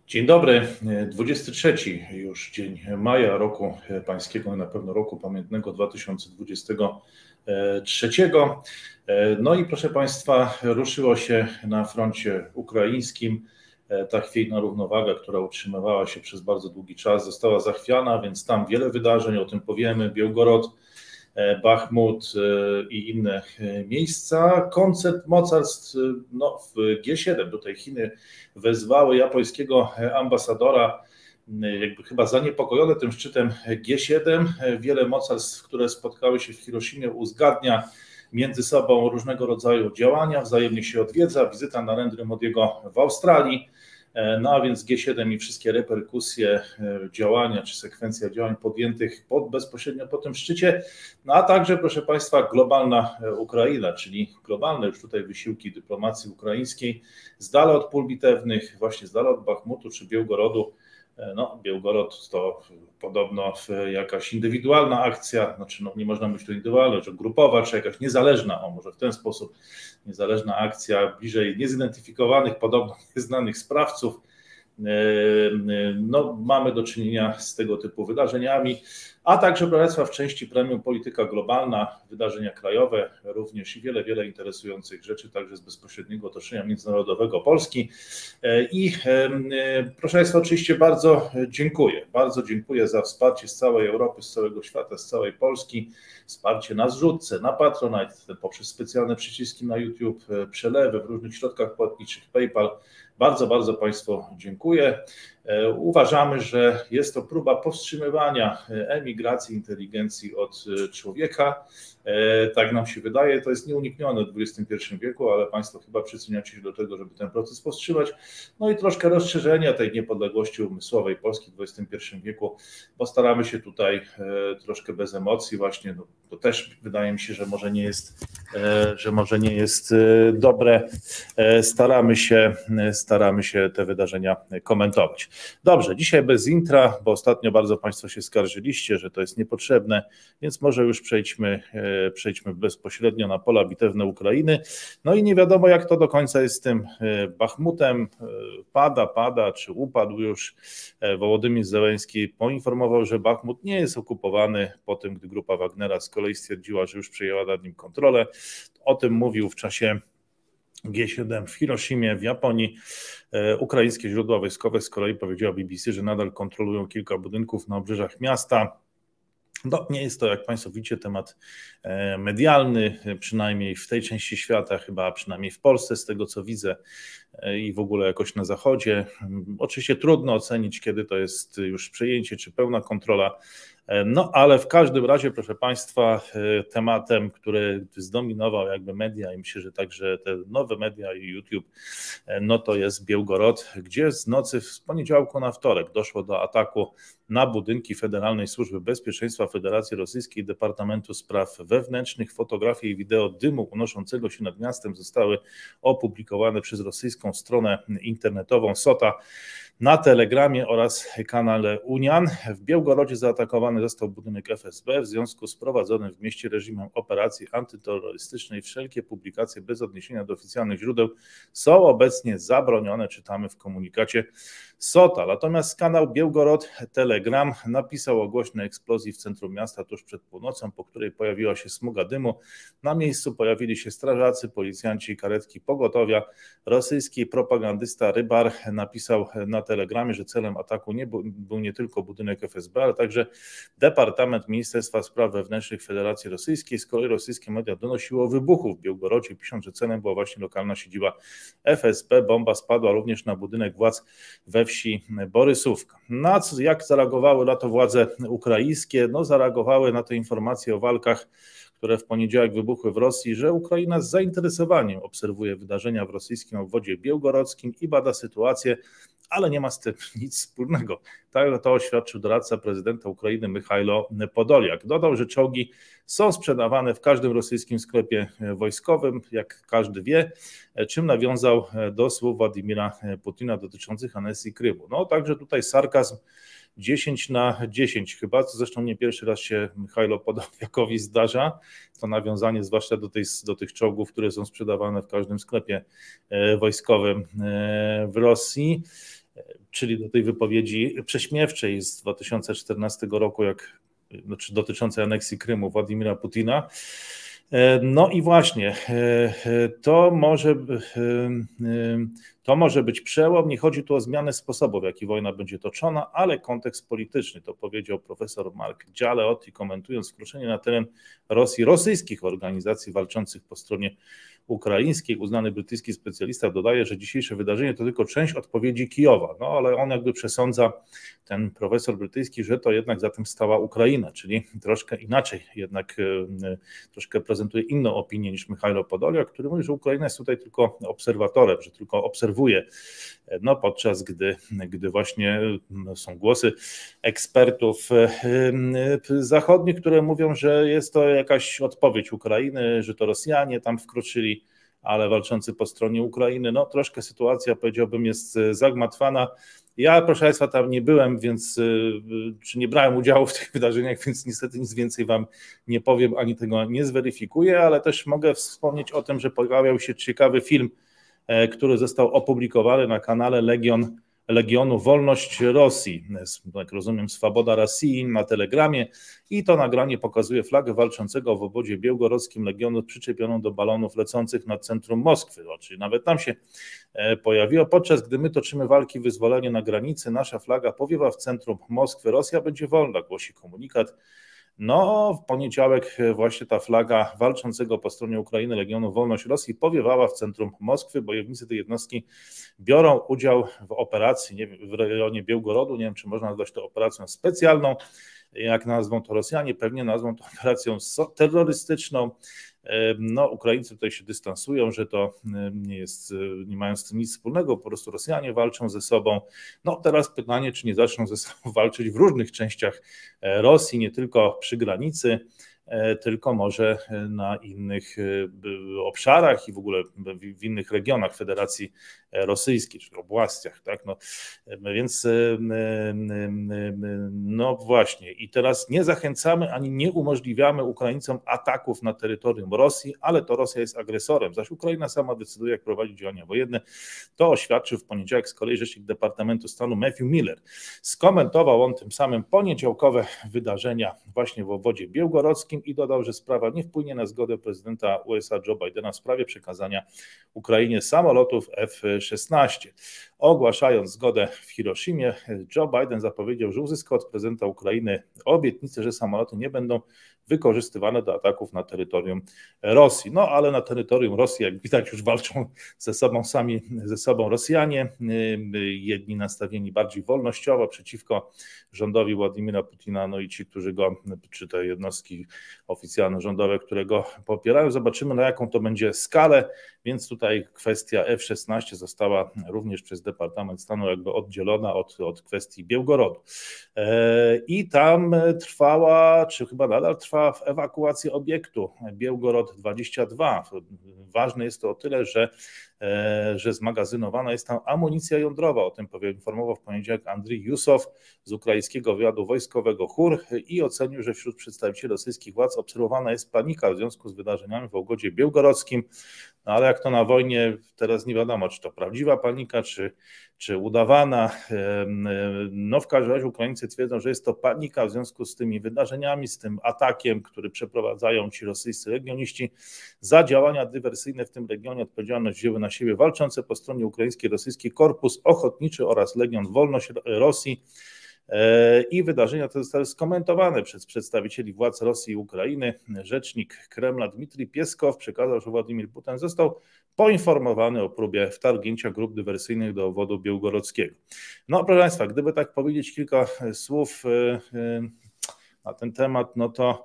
Dzień dobry, 23 już dzień maja roku pańskiego, na pewno roku pamiętnego 2023. No i proszę Państwa, ruszyło się na froncie ukraińskim. Ta chwiejna równowaga, która utrzymywała się przez bardzo długi czas, została zachwiana, więc tam wiele wydarzeń, o tym powiemy. Białgorod, Bachmut i inne miejsca. Koncert mocarstw w G7, tutaj Chiny wezwały japońskiego ambasadora, jakby chyba zaniepokojone tym szczytem G7. Wiele mocarstw, które spotkały się w Hiroshimie, uzgadnia między sobą różnego rodzaju działania, wzajemnie się odwiedza, wizyta Narendry Modiego w Australii. No a więc G7 i wszystkie reperkusje działania czy sekwencja działań podjętych bezpośrednio po tym szczycie, no a także, proszę Państwa, globalna Ukraina, czyli globalne już tutaj wysiłki dyplomacji ukraińskiej z dala od pól bitewnych, właśnie z dala od Bachmutu czy Białgorodu. No, Białgorod to podobno jakaś indywidualna akcja, znaczy nie można być to indywidualna, czy grupowa, czy jakaś niezależna, może w ten sposób, niezależna akcja bliżej niezidentyfikowanych, podobno nieznanych sprawców. No, mamy do czynienia z tego typu wydarzeniami, a także, proszę Państwa, w części premium polityka globalna, wydarzenia krajowe również i wiele interesujących rzeczy, także z bezpośredniego otoczenia międzynarodowego Polski. I proszę Państwa, oczywiście bardzo dziękuję za wsparcie z całej Europy, z całego świata, z całej Polski, wsparcie na zrzutce, na Patronite, poprzez specjalne przyciski na YouTube, przelewy w różnych środkach płatniczych, PayPal. Bardzo Państwu dziękuję. Uważamy, że jest to próba powstrzymywania emigracji inteligencji od człowieka. Tak nam się wydaje, to jest nieuniknione w XXI wieku, ale Państwo chyba przyczyniacie się do tego, żeby ten proces powstrzymać. No i troszkę rozszerzenia tej niepodległości umysłowej Polski w XXI wieku, bo staramy się tutaj troszkę bez emocji właśnie, to też wydaje mi się, że może nie jest dobre. Staramy się te wydarzenia komentować. Dobrze, dzisiaj bez intra, bo ostatnio bardzo Państwo się skarżyliście, że to jest niepotrzebne, więc może już przejdźmy bezpośrednio na pola bitewne Ukrainy. No i nie wiadomo, jak to do końca jest z tym Bachmutem. Pada, czy upadł już. Wołodymyr Zełenski poinformował, że Bachmut nie jest okupowany po tym, gdy grupa Wagnera z kolei stwierdziła, że już przejęła nad nim kontrolę. O tym mówił w czasie G7 w Hiroshimie w Japonii. Ukraińskie źródła wojskowe z kolei powiedziały BBC, że nadal kontrolują kilka budynków na obrzeżach miasta. No, nie jest to, jak Państwo widzicie, temat medialny, przynajmniej w tej części świata, chyba przynajmniej w Polsce, z tego co widzę i w ogóle jakoś na Zachodzie. Oczywiście trudno ocenić, kiedy to jest już przejęcie czy pełna kontrola. No ale w każdym razie, proszę Państwa, tematem, który zdominował jakby media i myślę, że także te nowe media i YouTube, no to jest Białgorod, gdzie z nocy z poniedziałku na wtorek doszło do ataku na budynki Federalnej Służby Bezpieczeństwa Federacji Rosyjskiej Departamentu Spraw Wewnętrznych. Fotografie i wideo dymu unoszącego się nad miastem zostały opublikowane przez rosyjską stronę internetową SOTA na Telegramie oraz kanale Unian. W Białgorodzie zaatakowany został budynek FSB w związku z prowadzonym w mieście reżimem operacji antyterrorystycznej. Wszelkie publikacje bez odniesienia do oficjalnych źródeł są obecnie zabronione, czytamy w komunikacie SOTA. Natomiast kanał Białgorod Telegram napisał o głośnej eksplozji w centrum miasta tuż przed północą, po której pojawiła się smuga dymu. Na miejscu pojawili się strażacy, policjanci i karetki pogotowia. Rosyjski propagandysta Rybar napisał na Telegramie, że celem ataku był nie tylko budynek FSB, ale także Departament Ministerstwa Spraw Wewnętrznych Federacji Rosyjskiej. Z kolei rosyjskie media donosiły o wybuchu w Białgorodzie, pisząc, że celem była właśnie lokalna siedziba FSB. Bomba spadła również na budynek władz we wsi Borysówka. Jak zareagowały na to władze ukraińskie? No, zareagowały na te informacje o walkach, które w poniedziałek wybuchły w Rosji, że Ukraina z zainteresowaniem obserwuje wydarzenia w rosyjskim obwodzie białgorodzkim i bada sytuację, ale nie ma z tym nic wspólnego. Tak to oświadczył doradca prezydenta Ukrainy Michajlo Podoliak. Dodał, że czołgi są sprzedawane w każdym rosyjskim sklepie wojskowym, jak każdy wie, czym nawiązał do słów Władimira Putina dotyczących aneksji Krymu. No także tutaj sarkazm 10/10 chyba, co zresztą nie pierwszy raz się Michajlo Podoliakowi zdarza, to nawiązanie zwłaszcza do tych czołgów, które są sprzedawane w każdym sklepie wojskowym w Rosji. czyli do tej wypowiedzi prześmiewczej z 2014 roku, znaczy dotyczącej aneksji Krymu Władimira Putina. No i właśnie, to może być przełom. Nie chodzi tu o zmianę sposobu, w jaki wojna będzie toczona, ale kontekst polityczny. To powiedział profesor Mark Dzialeotti, komentując wkroczenie na teren Rosji rosyjskich organizacji walczących po stronie ukraińskiej. Uznany brytyjski specjalista dodaje, że dzisiejsze wydarzenie to tylko część odpowiedzi Kijowa. No ale on jakby przesądza, ten profesor brytyjski, że to jednak za tym stała Ukraina, czyli troszkę inaczej, jednak troszkę prezentuje inną opinię niż Michajlo Podoliak, który mówi, że Ukraina jest tutaj tylko obserwatorem, że tylko obserwuje, no podczas gdy właśnie są głosy ekspertów zachodnich, które mówią, że jest to jakaś odpowiedź Ukrainy, że to Rosjanie tam wkroczyli, ale walczący po stronie Ukrainy. No troszkę sytuacja, powiedziałbym, jest zagmatwana. Ja, proszę Państwa, tam nie byłem, więc czy nie brałem udziału w tych wydarzeniach, więc niestety nic więcej Wam nie powiem, ani tego nie zweryfikuję, ale też mogę wspomnieć o tym, że pojawiał się ciekawy film, który został opublikowany na kanale Legionu Wolność Rosji, jak rozumiem, Swoboda Rosji na Telegramie, i to nagranie pokazuje flagę walczącego w obwodzie białgorodzkim Legionu przyczepioną do balonów lecących nad centrum Moskwy, czyli nawet tam się pojawiło. Podczas gdy my toczymy walki wyzwolenia na granicy, nasza flaga powiewa w centrum Moskwy, Rosja będzie wolna, głosi komunikat. No, w poniedziałek właśnie ta flaga walczącego po stronie Ukrainy Legionu Wolność Rosji powiewała w centrum Moskwy. Bojownicy tej jednostki biorą udział w operacji, nie wiem, w rejonie Białgorodu. Nie wiem, czy można nazwać to operacją specjalną. Jak nazwą to Rosjanie, pewnie nazwą to operacją terrorystyczną. No, Ukraińcy tutaj się dystansują, że to nie mają z tym nic wspólnego, po prostu Rosjanie walczą ze sobą. No teraz pytanie, czy nie zaczną ze sobą walczyć w różnych częściach Rosji, nie tylko przy granicy, tylko może na innych obszarach i w ogóle w innych regionach Federacji Rosyjskiej, czy obłastiach, tak? No, więc no właśnie, i teraz nie zachęcamy ani nie umożliwiamy Ukraińcom ataków na terytorium Rosji, ale to Rosja jest agresorem, zaś Ukraina sama decyduje, jak prowadzić działania wojenne. To oświadczył w poniedziałek z kolei rzecznik Departamentu Stanu Matthew Miller. Skomentował on tym samym poniedziałkowe wydarzenia właśnie w obwodzie białgorodzkim i dodał, że sprawa nie wpłynie na zgodę prezydenta USA Joe Bidena w sprawie przekazania Ukrainie samolotów F-16. Ogłaszając zgodę w Hiroshimie, Joe Biden zapowiedział, że uzyska od prezydenta Ukrainy obietnicę, że samoloty nie będą wykorzystywane do ataków na terytorium Rosji. No ale na terytorium Rosji, jak widać, już walczą sami ze sobą Rosjanie, jedni nastawieni bardziej wolnościowo przeciwko rządowi Władimira Putina, no i ci, którzy go, czy te jednostki oficjalne rządowe, które go popierają. Zobaczymy, na jaką to będzie skalę, więc tutaj kwestia F-16 została również przez Departament Stanu jakby oddzielona od kwestii Białgorodu. I tam trwała, czy chyba nadal trwa, ewakuacja obiektu Białgorod 22. Ważne jest to o tyle, że zmagazynowana jest tam amunicja jądrowa. O tym poinformował w poniedziałek Andrii Jusow z ukraińskiego wywiadu wojskowego CHUR i ocenił, że wśród przedstawicieli rosyjskich władz obserwowana jest panika w związku z wydarzeniami w obwodzie białgorodzkim. No ale jak to na wojnie, teraz nie wiadomo, czy to prawdziwa panika, czy udawana. No w każdym razie Ukraińcy twierdzą, że jest to panika w związku z tymi wydarzeniami, z tym atakiem, który przeprowadzają ci rosyjscy legioniści. Za działania dywersyjne w tym regionie odpowiedzialność wzięły na siebie walczące po stronie ukraińskiej rosyjski Korpus Ochotniczy oraz Legion Wolność Rosji. I wydarzenia te zostały skomentowane przez przedstawicieli władz Rosji i Ukrainy. Rzecznik Kremla Dmitrij Pieskow przekazał, że Władimir Putin został poinformowany o próbie wtargnięcia grup dywersyjnych do obwodu białgorodzkiego. No proszę Państwa, gdyby tak powiedzieć kilka słów na ten temat,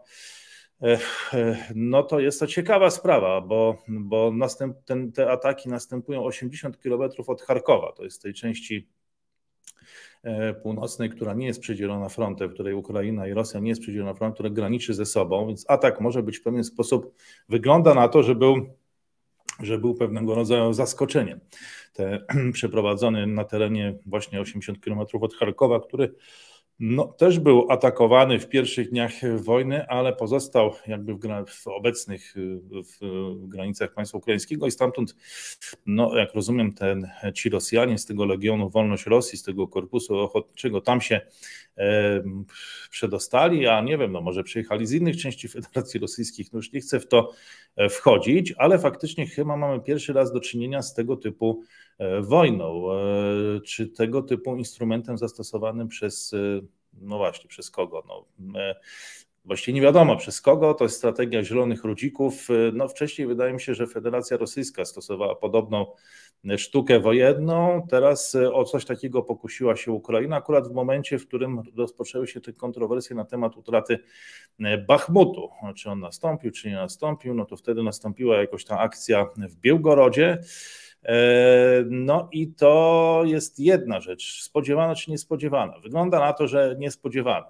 no to jest to ciekawa sprawa, bo te ataki następują 80 km od Charkowa, to jest tej części północnej, która nie jest przydzielona frontem, w której Ukraina i Rosja nie jest przydzielona frontem, która graniczy ze sobą, więc atak może być w pewien sposób, wygląda na to, że był pewnego rodzaju zaskoczeniem. Przeprowadzony na terenie właśnie 80 km od Charkowa, który No, też był atakowany w pierwszych dniach wojny, ale pozostał jakby w obecnych w granicach państwa ukraińskiego i stamtąd, no, jak rozumiem, ci Rosjanie z tego Legionu Wolność Rosji, z tego korpusu ochotniczego, tam się przedostali, a nie wiem, no może przyjechali z innych części Federacji Rosyjskich, no już nie chcę w to wchodzić, ale faktycznie chyba mamy pierwszy raz do czynienia z tego typu wojną, czy tego typu instrumentem zastosowanym przez, no właśnie, przez kogo? No, właściwie nie wiadomo przez kogo, to jest strategia zielonych ludzików. No wcześniej wydaje mi się, że Federacja Rosyjska stosowała podobną sztukę wojenną, teraz o coś takiego pokusiła się Ukraina, akurat w momencie, w którym rozpoczęły się te kontrowersje na temat utraty Bachmutu. Czy on nastąpił, czy nie nastąpił, no to wtedy nastąpiła jakoś ta akcja w Białgorodzie. No i to jest jedna rzecz, spodziewana czy niespodziewana. Wygląda na to, że niespodziewana.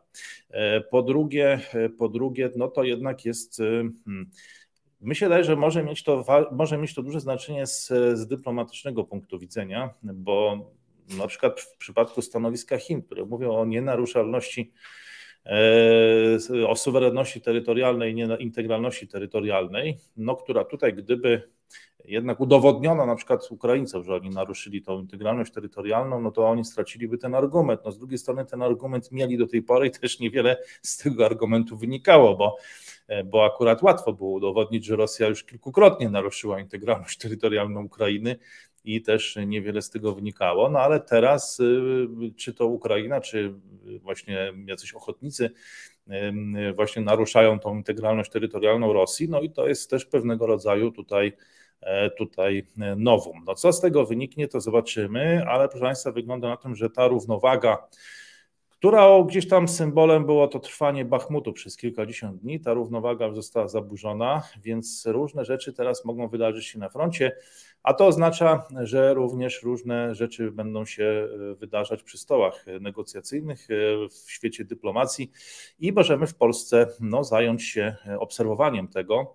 Po drugie, no to jednak jest, mi się wydaje, że może mieć to duże znaczenie z dyplomatycznego punktu widzenia, bo na przykład w przypadku stanowiska Chin, które mówią o nienaruszalności, o suwerenności terytorialnej, integralności terytorialnej, no która tutaj gdyby jednak udowodniono na przykład Ukraińcom, że oni naruszyli tą integralność terytorialną, no to oni straciliby ten argument. No z drugiej strony ten argument mieli do tej pory i też niewiele z tego argumentu wynikało, bo akurat łatwo było udowodnić, że Rosja już kilkukrotnie naruszyła integralność terytorialną Ukrainy i też niewiele z tego wynikało, no ale teraz czy to Ukraina, czy właśnie jacyś ochotnicy właśnie naruszają tą integralność terytorialną Rosji, no i to jest też pewnego rodzaju tutaj nowum. No co z tego wyniknie, to zobaczymy, ale proszę Państwa, wygląda na to, że ta równowaga, która gdzieś tam symbolem było to trwanie Bachmutu przez kilkadziesiąt dni, ta równowaga już została zaburzona, więc różne rzeczy teraz mogą wydarzyć się na froncie, a to oznacza, że również różne rzeczy będą się wydarzać przy stołach negocjacyjnych w świecie dyplomacji i możemy w Polsce zająć się obserwowaniem tego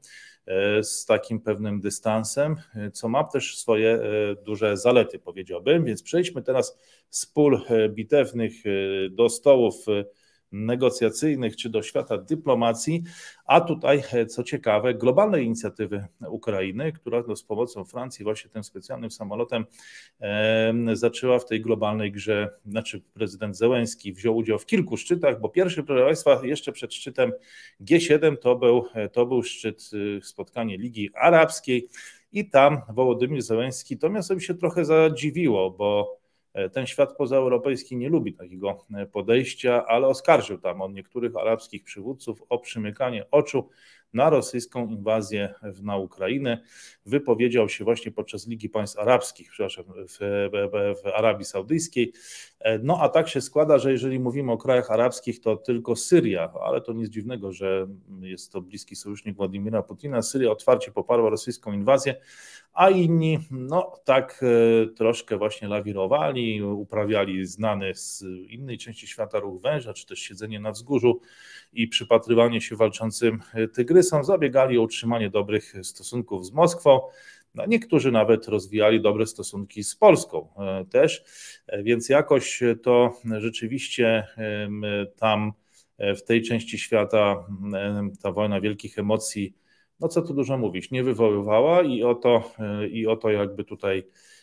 z takim pewnym dystansem, co ma też swoje duże zalety, powiedziałbym. Więc przejdźmy teraz z pól bitewnych do stołów negocjacyjnych czy do świata dyplomacji, a tutaj, co ciekawe, globalne inicjatywy Ukrainy, która z pomocą Francji właśnie tym specjalnym samolotem zaczęła w tej globalnej grze, znaczy prezydent Zełenski wziął udział w kilku szczytach, bo pierwszy, proszę Państwa, jeszcze przed szczytem G7 to był szczyt, spotkanie Ligi Arabskiej i tam Wołodymyr Zełenski, to mnie sobie się trochę zadziwiło, bo ten świat pozaeuropejski nie lubi takiego podejścia, ale oskarżył tam od niektórych arabskich przywódców o przymykanie oczu na rosyjską inwazję na Ukrainę. Wypowiedział się właśnie podczas Ligi Państw Arabskich, przepraszam, w Arabii Saudyjskiej. No a tak się składa, że jeżeli mówimy o krajach arabskich, to tylko Syria, ale to nic dziwnego, że jest to bliski sojusznik Władimira Putina. Syria otwarcie poparła rosyjską inwazję, a inni tak troszkę właśnie lawirowali, uprawiali znany z innej części świata ruch węża, czy też siedzenie na wzgórzu i przypatrywanie się walczącym tygrysom, zabiegali o utrzymanie dobrych stosunków z Moskwą. No, niektórzy nawet rozwijali dobre stosunki z Polską też, więc jakoś to rzeczywiście tam w tej części świata ta wojna wielkich emocji, no co tu dużo mówić, nie wywoływała i o to jakby tutaj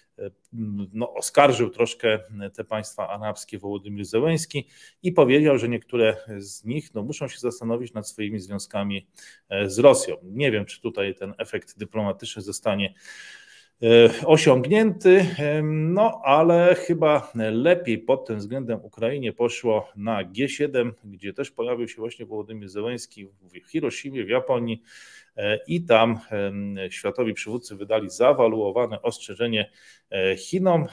oskarżył troszkę te państwa arabskie Wołodymyr Zełenski i powiedział, że niektóre z nich muszą się zastanowić nad swoimi związkami z Rosją. Nie wiem, czy tutaj ten efekt dyplomatyczny zostanie osiągnięty, ale chyba lepiej pod tym względem Ukrainie poszło na G7, gdzie też pojawił się właśnie Wołodymyr Zełenski w Hiroshimie, w Japonii i tam światowi przywódcy wydali zawaluowane ostrzeżenie Chinom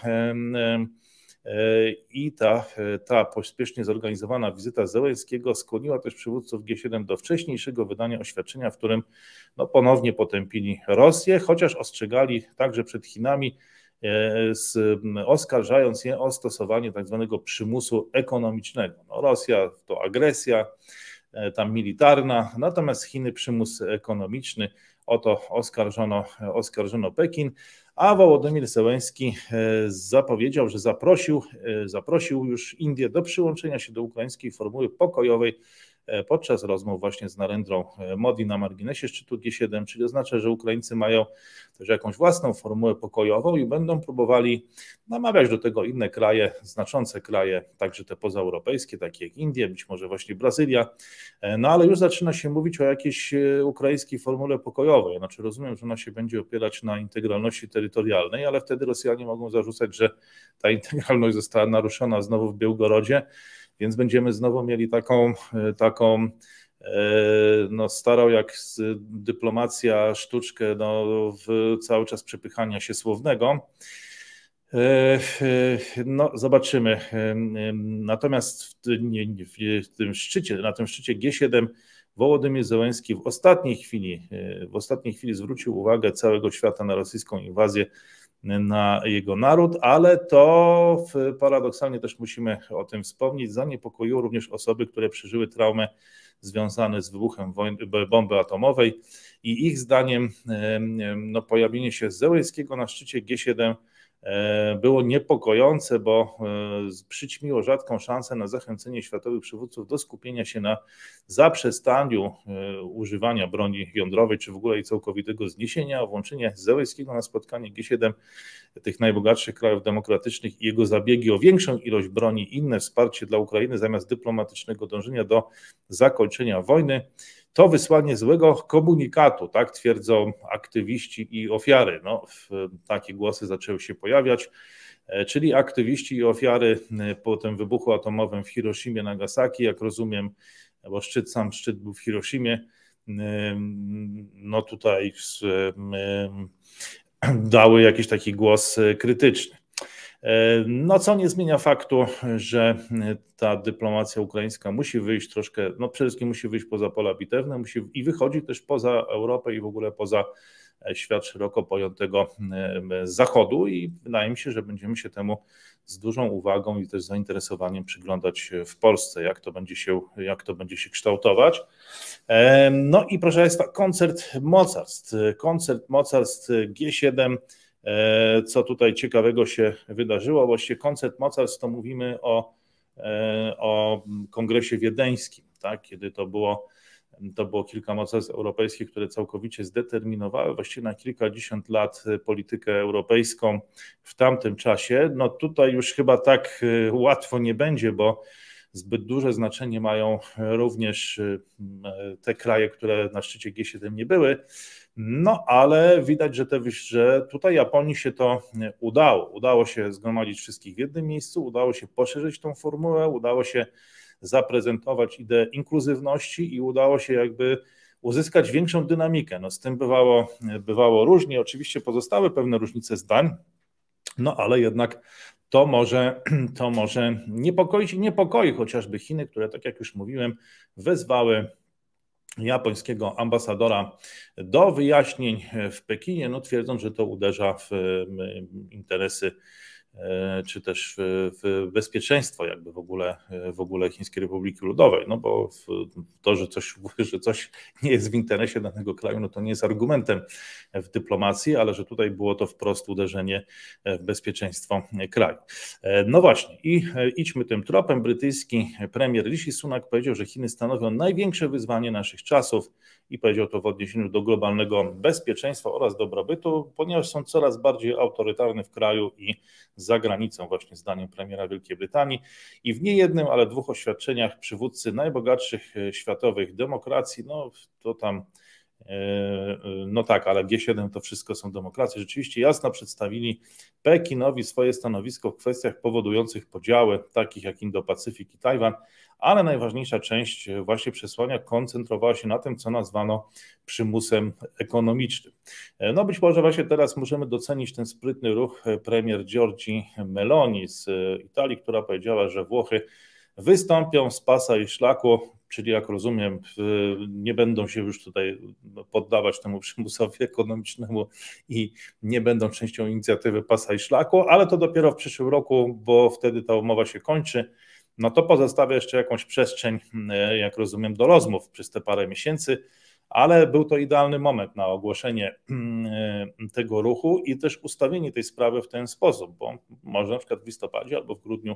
i ta pospiesznie zorganizowana wizyta Zełenskiego skłoniła też przywódców G7 do wcześniejszego wydania oświadczenia, w którym ponownie potępili Rosję, chociaż ostrzegali także przed Chinami, oskarżając je o stosowanie tak zwanego przymusu ekonomicznego. Rosja to agresja tam militarna, natomiast Chiny przymus ekonomiczny. O to oskarżono Pekin, a Wołodymyr Zełenski zapowiedział, że zaprosił już Indię do przyłączenia się do ukraińskiej formuły pokojowej podczas rozmów właśnie z Narendrą Modi na marginesie szczytu G7, czyli oznacza, że Ukraińcy mają też jakąś własną formułę pokojową i będą próbowali namawiać do tego inne kraje, znaczące kraje, także te pozaeuropejskie, takie jak Indie, być może właśnie Brazylia, no ale już zaczyna się mówić o jakiejś ukraińskiej formule pokojowej, znaczy rozumiem, że ona się będzie opierać na integralności terytorialnej, ale wtedy Rosjanie mogą zarzucać, że ta integralność została naruszona znowu w Białgorodzie, więc będziemy znowu mieli taką no, starą jak dyplomacja sztuczkę cały czas przepychania się słownego. No, zobaczymy. Natomiast na tym szczycie G7 Wołodymyr Zełenski w ostatniej chwili zwrócił uwagę całego świata na rosyjską inwazję na jego naród, ale to paradoksalnie też musimy o tym wspomnieć, zaniepokoiło również osoby, które przeżyły traumę związane z wybuchem bomby atomowej i ich zdaniem no, pojawienie się Zełenskiego na szczycie G7 było niepokojące, bo przyćmiło rzadką szansę na zachęcenie światowych przywódców do skupienia się na zaprzestaniu używania broni jądrowej, czy w ogóle jej całkowitego zniesienia, a włączenie Zełenskiego na spotkanie G7 tych najbogatszych krajów demokratycznych i jego zabiegi o większą ilość broni i inne wsparcie dla Ukrainy zamiast dyplomatycznego dążenia do zakończenia wojny. To wysłanie złego komunikatu, tak twierdzą aktywiści i ofiary. No, takie głosy zaczęły się pojawiać, czyli aktywiści i ofiary po tym wybuchu atomowym w Hiroshimie, Nagasaki, jak rozumiem, bo sam szczyt był w Hiroshimie, no tutaj dały jakiś taki głos krytyczny. No co nie zmienia faktu, że ta dyplomacja ukraińska musi wyjść troszkę, no przede wszystkim musi wyjść poza pola bitewne, i wychodzi też poza Europę i w ogóle poza świat szeroko pojętego Zachodu i wydaje mi się, że będziemy się temu z dużą uwagą i też zainteresowaniem przyglądać w Polsce, jak to będzie się kształtować. No i proszę Państwa, koncert mocarstw G7. Co tutaj ciekawego się wydarzyło? Właściwie koncert mocarstw to mówimy o kongresie wiedeńskim, tak? Kiedy to było kilka mocarstw europejskich, które całkowicie zdeterminowały właściwie na kilkadziesiąt lat politykę europejską w tamtym czasie. No tutaj już chyba tak łatwo nie będzie, bo zbyt duże znaczenie mają również te kraje, które na szczycie G7 nie były. No ale widać, że tutaj Japonii się to udało. Udało się zgromadzić wszystkich w jednym miejscu, udało się poszerzyć tą formułę, udało się zaprezentować ideę inkluzywności i udało się jakby uzyskać większą dynamikę. No z tym bywało różnie, oczywiście pozostały pewne różnice zdań, no ale jednak to może niepokoić i niepokoi chociażby Chiny, które, tak jak już mówiłem, wezwały japońskiego ambasadora do wyjaśnień w Pekinie, no twierdząc, że to uderza w interesy czy też w bezpieczeństwo jakby w ogóle Chińskiej Republiki Ludowej, no bo to, że coś nie jest w interesie danego kraju, no to nie jest argumentem w dyplomacji, ale że tutaj było to wprost uderzenie w bezpieczeństwo kraju. No właśnie i idźmy tym tropem. Brytyjski premier Rishi Sunak powiedział, że Chiny stanowią największe wyzwanie naszych czasów i powiedział to w odniesieniu do globalnego bezpieczeństwa oraz dobrobytu, ponieważ są coraz bardziej autorytarne w kraju i za granicą, właśnie zdaniem premiera Wielkiej Brytanii. I w nie jednym, ale dwóch oświadczeniach przywódcy najbogatszych światowych demokracji, no to tam, no tak, ale G7 to wszystko są demokracje, rzeczywiście jasno przedstawili Pekinowi swoje stanowisko w kwestiach powodujących podziały, takich jak Indo-Pacyfik i Tajwan, ale najważniejsza część właśnie przesłania koncentrowała się na tym, co nazwano przymusem ekonomicznym. No być może właśnie teraz możemy docenić ten sprytny ruch premier Giorgi Meloni z Italii, która powiedziała, że Włochy wystąpią z pasa i szlaku, czyli jak rozumiem, nie będą się już tutaj poddawać temu przymusowi ekonomicznemu i nie będą częścią inicjatywy pasa i szlaku, ale to dopiero w przyszłym roku, bo wtedy ta umowa się kończy. No to pozostawia jeszcze jakąś przestrzeń, jak rozumiem, do rozmów przez te parę miesięcy, ale był to idealny moment na ogłoszenie tego ruchu i też ustawienie tej sprawy w ten sposób, bo może na przykład w listopadzie albo w grudniu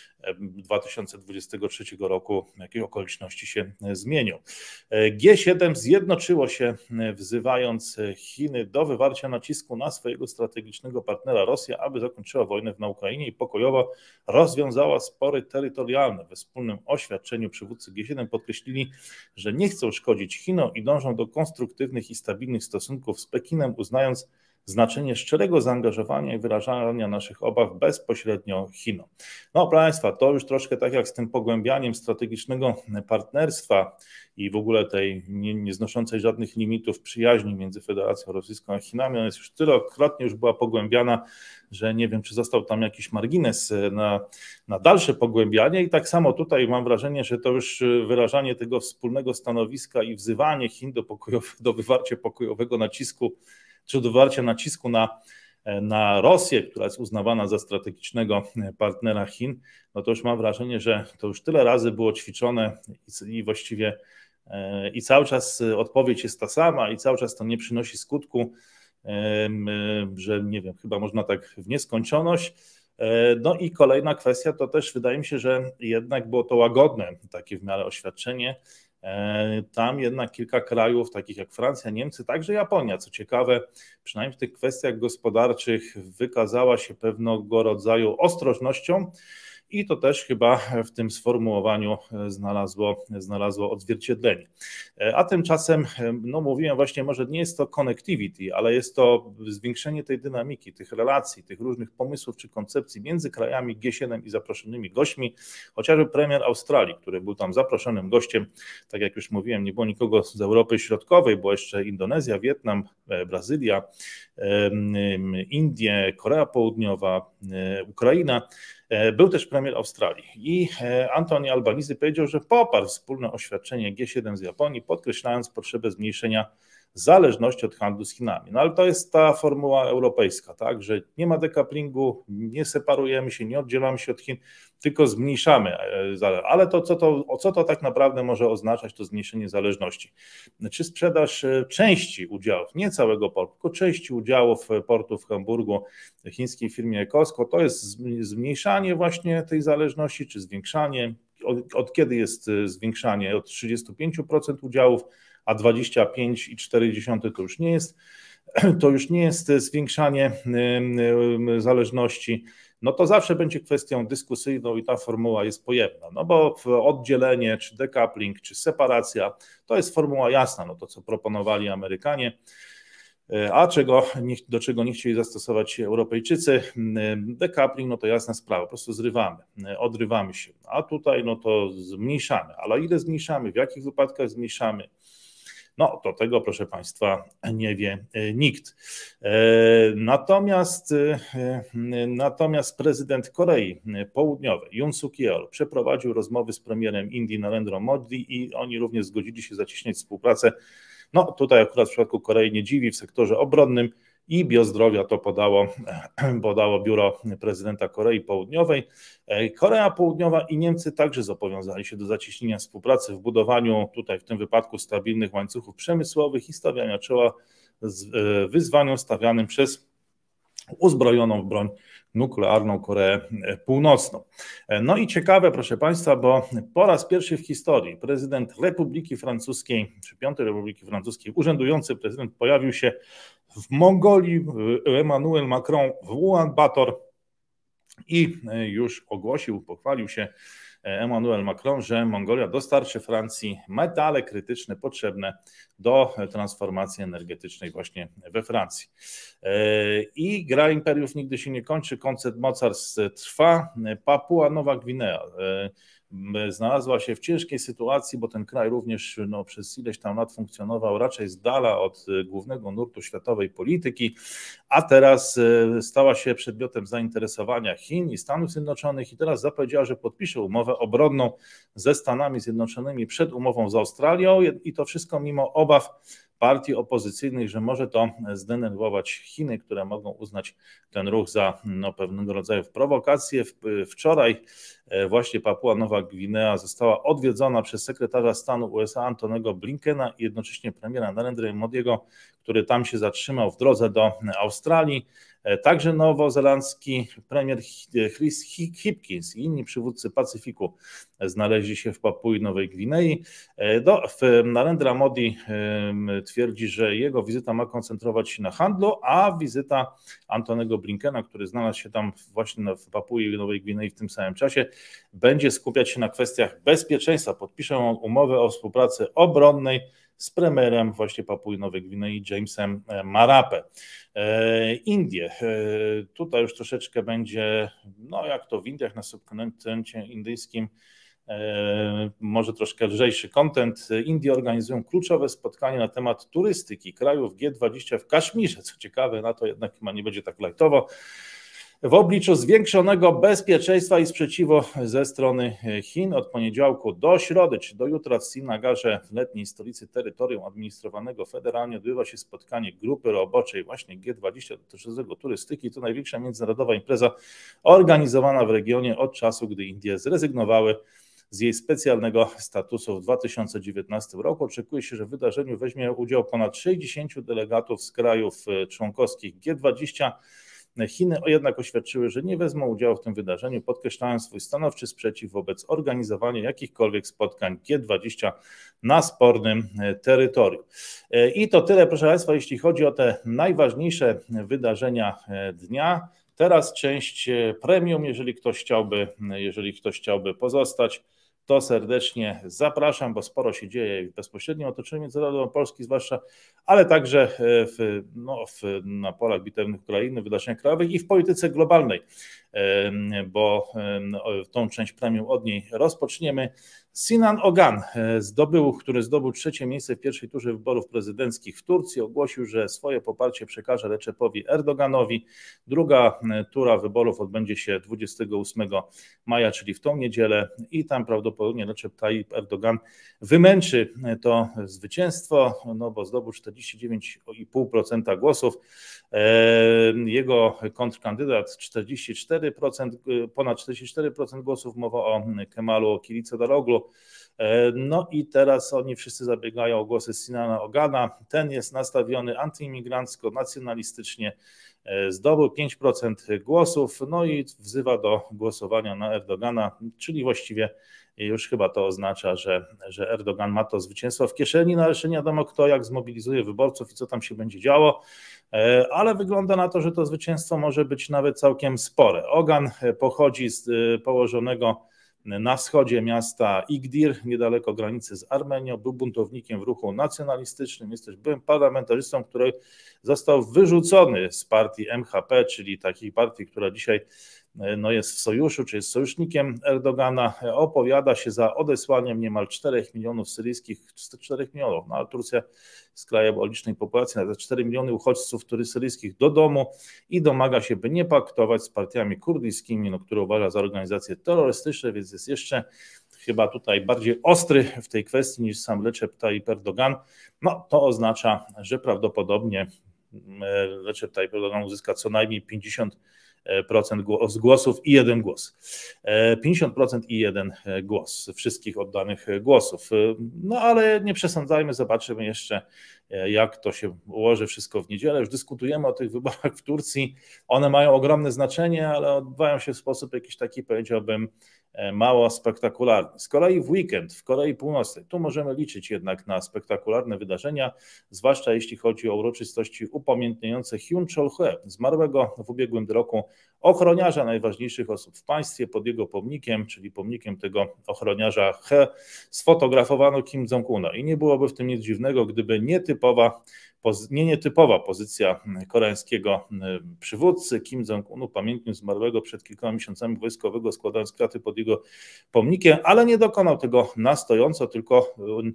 2023 roku jakie okoliczności się zmienią. G7 zjednoczyło się, wzywając Chiny do wywarcia nacisku na swojego strategicznego partnera Rosję, aby zakończyła wojnę na Ukrainie i pokojowo rozwiązała spory terytorialne. We wspólnym oświadczeniu przywódcy G7 podkreślili, że nie chcą szkodzić Chinom i dążą do konstruktywnych i stabilnych stosunków z Pekinem, uznając znaczenie szczerego zaangażowania i wyrażania naszych obaw bezpośrednio Chinom. No, proszę Państwa, to już troszkę tak jak z tym pogłębianiem strategicznego partnerstwa i w ogóle tej nieznoszącej żadnych limitów przyjaźni między Federacją Rosyjską a Chinami, ona jest już tylekrotnie już była pogłębiana, że nie wiem, czy został tam jakiś margines na dalsze pogłębianie i tak samo tutaj mam wrażenie, że to już wyrażanie tego wspólnego stanowiska i wzywanie Chin do wywarcia pokojowego nacisku, czy do wywarcia nacisku na Rosję, która jest uznawana za strategicznego partnera Chin, no to już mam wrażenie, że to już tyle razy było ćwiczone i właściwie i cały czas odpowiedź jest ta sama i cały czas to nie przynosi skutku, że nie wiem, chyba można tak w nieskończoność. No i kolejna kwestia to też wydaje mi się, że jednak było to łagodne takie w miarę oświadczenie. Tam jednak kilka krajów, takich jak Francja, Niemcy, także Japonia, co ciekawe, przynajmniej w tych kwestiach gospodarczych wykazała się pewnego rodzaju ostrożnością i to też chyba w tym sformułowaniu znalazło odzwierciedlenie. A tymczasem, no mówiłem właśnie, może nie jest to connectivity, ale jest to zwiększenie tej dynamiki, tych relacji, tych różnych pomysłów czy koncepcji między krajami G7 i zaproszonymi gośćmi, chociażby premier Australii, który był tam zaproszonym gościem, tak jak już mówiłem, nie było nikogo z Europy Środkowej, była jeszcze Indonezja, Wietnam, Brazylia, Indie, Korea Południowa, Ukraina. Był też premier Australii i Anthony Albanese powiedział, że poparł wspólne oświadczenie G7 z Japonii, podkreślając potrzebę zmniejszenia zależności od handlu z Chinami. No ale to jest ta formuła europejska, tak, że nie ma decouplingu, nie separujemy się, nie oddzielamy się od Chin, tylko zmniejszamy. Ale to co to tak naprawdę może oznaczać, to zmniejszenie zależności? Czy sprzedaż części udziałów, nie całego portu, tylko części udziałów portu w Hamburgu chińskiej firmie COSCO, to jest zmniejszanie właśnie tej zależności, czy zwiększanie? Od kiedy jest zwiększanie? Od 35% udziałów, a 25,4 to już nie jest zwiększanie zależności, no to zawsze będzie kwestią dyskusyjną i ta formuła jest pojemna, no bo oddzielenie, czy decoupling, czy separacja, to jest formuła jasna, no to co proponowali Amerykanie, a do czego nie chcieli zastosować się Europejczycy. Decoupling, no to jasna sprawa, po prostu odrywamy się, a tutaj no to zmniejszamy, ale ile zmniejszamy, w jakich wypadkach zmniejszamy? No, to tego, proszę Państwa, nie wie nikt. Natomiast prezydent Korei Południowej, Yoon Suk Yeol, przeprowadził rozmowy z premierem Indii Narendrą Modi i oni również zgodzili się zacieśniać współpracę. No, tutaj akurat w przypadku Korei nie dziwi, w sektorze obronnym i biozdrowia, to podało biuro prezydenta Korei Południowej. Korea Południowa i Niemcy także zobowiązali się do zacieśnienia współpracy w budowaniu, tutaj w tym wypadku, stabilnych łańcuchów przemysłowych i stawiania czoła wyzwaniom stawianym przez uzbrojoną w broń nuklearną Koreę Północną. No i ciekawe, proszę Państwa, bo po raz pierwszy w historii prezydent Republiki Francuskiej, czy Piątej Republiki Francuskiej, urzędujący prezydent pojawił się w Mongolii, Emmanuel Macron w Ulaanbaatar i już pochwalił się Emmanuel Macron, że Mongolia dostarczy Francji metale krytyczne potrzebne do transformacji energetycznej właśnie we Francji. I gra imperiów nigdy się nie kończy, koncept mocarstw trwa. Papua Nowa Gwinea znalazła się w ciężkiej sytuacji, bo ten kraj również przez ileś tam lat funkcjonował raczej z dala od głównego nurtu światowej polityki, a teraz stała się przedmiotem zainteresowania Chin i Stanów Zjednoczonych i teraz zapowiedziała, że podpisze umowę obronną ze Stanami Zjednoczonymi przed umową z Australią i to wszystko mimo obaw partii opozycyjnych, że może to zdenerwować Chiny, które mogą uznać ten ruch za pewnego rodzaju prowokację. Wczoraj właśnie Papua Nowa Gwinea została odwiedzona przez sekretarza stanu USA Antonego Blinkena i jednocześnie premiera Narendry Modiego, który tam się zatrzymał w drodze do Australii. Także nowozelandzki premier Chris Hipkins i inni przywódcy Pacyfiku znaleźli się w Papui Nowej Gwinei. Narendra Modi twierdzi, że jego wizyta ma koncentrować się na handlu, a wizyta Antonego Blinkena, który znalazł się tam właśnie w Papui Nowej Gwinei w tym samym czasie, będzie skupiać się na kwestiach bezpieczeństwa. Podpiszą umowę o współpracy obronnej z premierem właśnie Papui Nowej Gwinei Jamesem Marapé. Indie. Tutaj już troszeczkę będzie, jak to w Indiach, na subkontynencie indyjskim, może troszkę lżejszy content. Indie organizują kluczowe spotkanie na temat turystyki krajów G20 w Kaszmirze. Co ciekawe, na to jednak chyba nie będzie tak lajtowo. W obliczu zwiększonego bezpieczeństwa i sprzeciwu ze strony Chin od poniedziałku do środy, czy do jutra w Srinagarze, w letniej stolicy terytorium administrowanego federalnie, odbywa się spotkanie grupy roboczej właśnie G20 dotyczącego turystyki. To największa międzynarodowa impreza organizowana w regionie od czasu, gdy Indie zrezygnowały z jej specjalnego statusu w 2019 roku. Oczekuje się, że w wydarzeniu weźmie udział ponad 60 delegatów z krajów członkowskich G20. Chiny jednak oświadczyły, że nie wezmą udziału w tym wydarzeniu, podkreślając swój stanowczy sprzeciw wobec organizowania jakichkolwiek spotkań G20 na spornym terytorium. I to tyle, proszę Państwa, jeśli chodzi o te najważniejsze wydarzenia dnia. Teraz część premium, jeżeli ktoś chciałby pozostać, to serdecznie zapraszam, bo sporo się dzieje w bezpośrednim otoczeniu międzynarodowym Polski zwłaszcza, ale także na polach bitewnych Ukrainy, wydarzeniach krajowych i w polityce globalnej, bo tą część premium od niej rozpoczniemy. Sinan Ogan, który zdobył 3. miejsce w pierwszej turze wyborów prezydenckich w Turcji, ogłosił, że swoje poparcie przekaże Recepowi Erdoganowi. Druga tura wyborów odbędzie się 28 maja, czyli w tą niedzielę, i tam prawdopodobnie Recep Tayyip Erdogan wymęczy to zwycięstwo, bo zdobył 49,5% głosów. Jego kontrkandydat 44%, ponad 44% głosów, mowa o Kemalu Kılıçdaroğlu. I teraz oni wszyscy zabiegają o głosy Sinana Ogana. Ten jest nastawiony antyimigrancko, nacjonalistycznie, zdobył 5% głosów, i wzywa do głosowania na Erdogana, czyli właściwie już chyba to oznacza, że Erdogan ma to zwycięstwo w kieszeni, ale jeszcze nie wiadomo kto jak zmobilizuje wyborców i co tam się będzie działo, ale wygląda na to, że to zwycięstwo może być nawet całkiem spore. Ogan pochodzi z położonego na wschodzie miasta Igdir, niedaleko granicy z Armenią, był buntownikiem w ruchu nacjonalistycznym, jest też byłym parlamentarzystą, który został wyrzucony z partii MHP, czyli takiej partii, która dzisiaj jest w sojuszu, czy jest sojusznikiem Erdogana. Opowiada się za odesłaniem niemal 4 milionów syryjskich, 4 milionów, ale Turcja z krajem o licznej populacji, nawet 4 miliony uchodźców syryjskich do domu, i domaga się, by nie paktować z partiami kurdyjskimi, które uważa za organizacje terrorystyczne, więc jest jeszcze chyba tutaj bardziej ostry w tej kwestii niż sam Recep Tayyip Erdogan. To oznacza, że prawdopodobnie Recep Tayyip Erdogan uzyska co najmniej 50% głosów i 1 głos. 50% i 1 głos wszystkich oddanych głosów. Ale nie przesądzajmy, zobaczymy jeszcze, jak to się ułoży wszystko w niedzielę. Już dyskutujemy o tych wyborach w Turcji. One mają ogromne znaczenie, ale odbywają się w sposób jakiś taki, powiedziałbym, mało spektakularny. Z kolei w weekend w Korei Północnej, tu możemy liczyć jednak na spektakularne wydarzenia, zwłaszcza jeśli chodzi o uroczystości upamiętniające Hyun Chol-he, zmarłego w ubiegłym roku ochroniarza najważniejszych osób w państwie. Pod jego pomnikiem, czyli pomnikiem tego ochroniarza He, sfotografowano Kim Jong-una i nie byłoby w tym nic dziwnego, gdyby nietypowa pozycja koreańskiego przywódcy. Kim Jong-un upamiętnił zmarłego przed kilkoma miesiącami wojskowego, składając kwiaty pod jego pomnikiem, ale nie dokonał tego na stojąco, tylko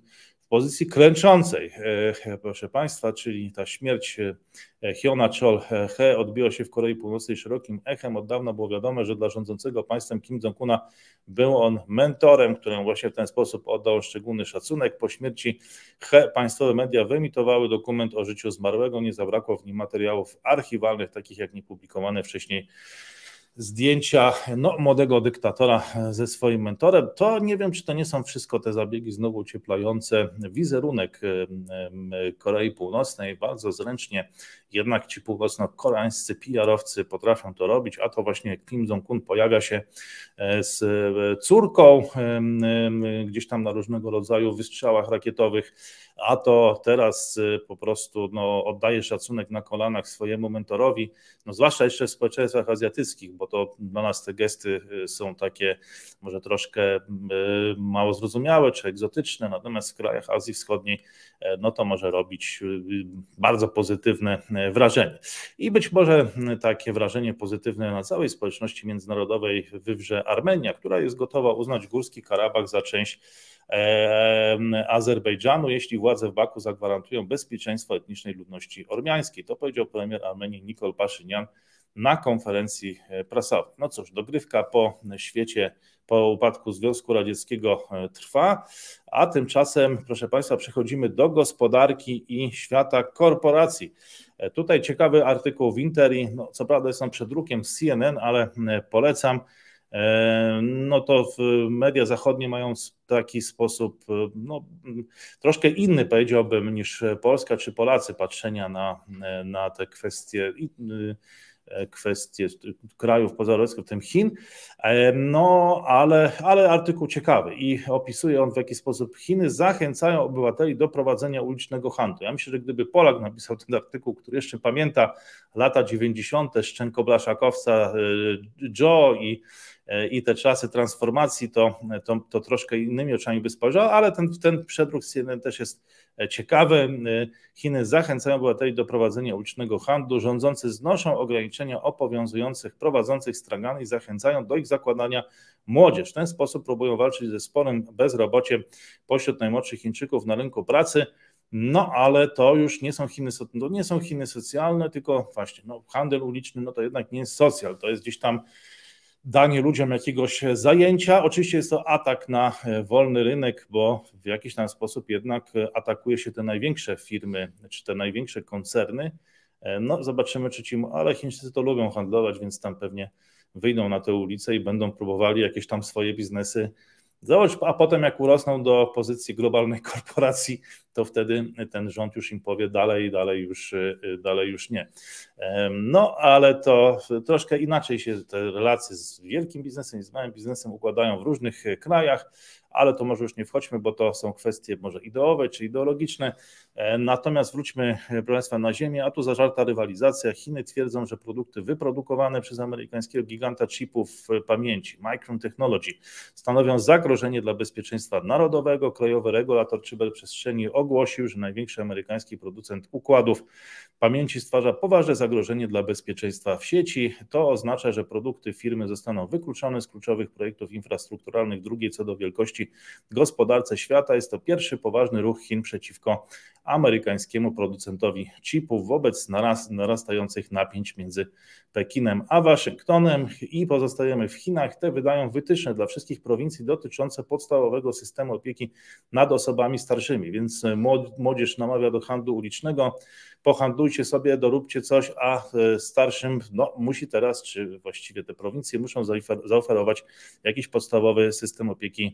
pozycji klęczącej, proszę Państwa, czyli ta śmierć Hyuna Chol-he odbiła się w Korei Północnej szerokim echem. Od dawna było wiadomo, że dla rządzącego państwem Kim Jong-una był on mentorem, któremu właśnie w ten sposób oddał szczególny szacunek. Po śmierci He państwowe media wyemitowały dokument o życiu zmarłego. Nie zabrakło w nim materiałów archiwalnych, takich jak niepublikowane wcześniej zdjęcia młodego dyktatora ze swoim mentorem. To nie wiem, czy to nie są wszystko te zabiegi znowu ocieplające wizerunek Korei Północnej. Bardzo zręcznie jednak ci północno-koreańscy PR-owcy potrafią to robić, a to właśnie Kim Jong-un pojawia się z córką gdzieś tam na różnego rodzaju wystrzałach rakietowych, a to teraz po prostu oddaje szacunek na kolanach swojemu mentorowi, zwłaszcza jeszcze w społeczeństwach azjatyckich, bo to dla nas te gesty są takie może troszkę mało zrozumiałe czy egzotyczne, natomiast w krajach Azji Wschodniej to może robić bardzo pozytywne wrażenie. I być może takie wrażenie pozytywne na całej społeczności międzynarodowej wywrze Armenia, która jest gotowa uznać Górski Karabach za część Azerbejdżanu, jeśli władze w Baku zagwarantują bezpieczeństwo etnicznej ludności ormiańskiej. To powiedział premier Armenii Nikol Paszynian na konferencji prasowej. No cóż, dogrywka po świecie, po upadku Związku Radzieckiego trwa, a tymczasem, proszę Państwa, przechodzimy do gospodarki i świata korporacji. Tutaj ciekawy artykuł w Interi, co prawda jest on przedrukiem z CNN, ale polecam. To media zachodnie mają taki sposób, troszkę inny, powiedziałbym, niż Polska czy Polacy patrzenia na te kwestie krajów pozaeuropejskich, w tym Chin, ale artykuł ciekawy i opisuje on, w jaki sposób Chiny zachęcają obywateli do prowadzenia ulicznego handlu. Ja myślę, że gdyby Polak napisał ten artykuł, który jeszcze pamięta lata 90., Szczęko-Blaszakowca, Joe i te czasy transformacji, to troszkę innymi oczami by spojrzał, ale ten przedruk z CNN też jest ciekawy. Chiny zachęcają obywateli do prowadzenia ulicznego handlu, rządzący znoszą ograniczenia obowiązujących prowadzących stragany i zachęcają do ich zakładania młodzież. W ten sposób próbują walczyć ze sporym bezrobociem pośród najmłodszych Chińczyków na rynku pracy. Ale to już nie są Chiny socjalne, tylko właśnie handel uliczny, to jednak nie jest socjal, to jest gdzieś tam danie ludziom jakiegoś zajęcia. Oczywiście jest to atak na wolny rynek, bo w jakiś tam sposób jednak atakuje się te największe firmy, czy te największe koncerny. Zobaczymy, ale Chińczycy to lubią handlować, więc tam pewnie wyjdą na tę ulicę i będą próbowali jakieś tam swoje biznesy założyć, a potem jak urosną do pozycji globalnej korporacji, to wtedy ten rząd już im powie dalej już nie. Ale to troszkę inaczej się te relacje z wielkim biznesem i z małym biznesem układają w różnych krajach, ale to może już nie wchodźmy, bo to są kwestie może ideowe czy ideologiczne. Natomiast wróćmy, proszę Państwa, na ziemię, a tu zażarta rywalizacja. Chiny twierdzą, że produkty wyprodukowane przez amerykańskiego giganta chipów pamięci, Micron Technology, stanowią zagrożenie dla bezpieczeństwa narodowego. Krajowy regulator cyberprzestrzeni ogłosił, że największy amerykański producent układów pamięci stwarza poważne zagrożenie dla bezpieczeństwa w sieci. To oznacza, że produkty firmy zostaną wykluczone z kluczowych projektów infrastrukturalnych drugiej co do wielkości gospodarce świata. Jest to pierwszy poważny ruch Chin przeciwko amerykańskiemu producentowi chipów wobec narastających napięć między Pekinem a Waszyngtonem i pozostajemy w Chinach. Te wydają wytyczne dla wszystkich prowincji dotyczące podstawowego systemu opieki nad osobami starszymi, więc młodzież namawia do handlu ulicznego. Pohandlujcie sobie, doróbcie coś, a starszym musi teraz, czy właściwie te prowincje muszą zaoferować jakiś podstawowy system opieki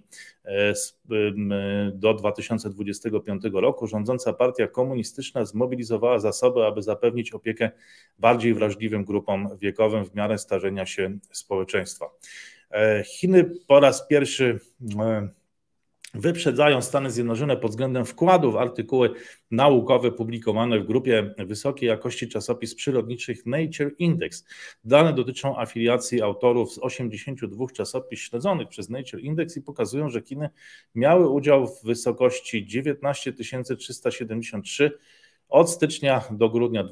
do 2025 roku. Rządząca partia komunistyczna zmobilizowała zasoby, aby zapewnić opiekę bardziej wrażliwym grupom wiekowym w miarę starzenia się społeczeństwa. Chiny po raz pierwszy wyprzedzają Stany Zjednoczone pod względem wkładów w artykuły naukowe publikowane w grupie wysokiej jakości czasopism przyrodniczych Nature Index. Dane dotyczą afiliacji autorów z 82 czasopism śledzonych przez Nature Index i pokazują, że Chiny miały udział w wysokości 19 373 od stycznia do grudnia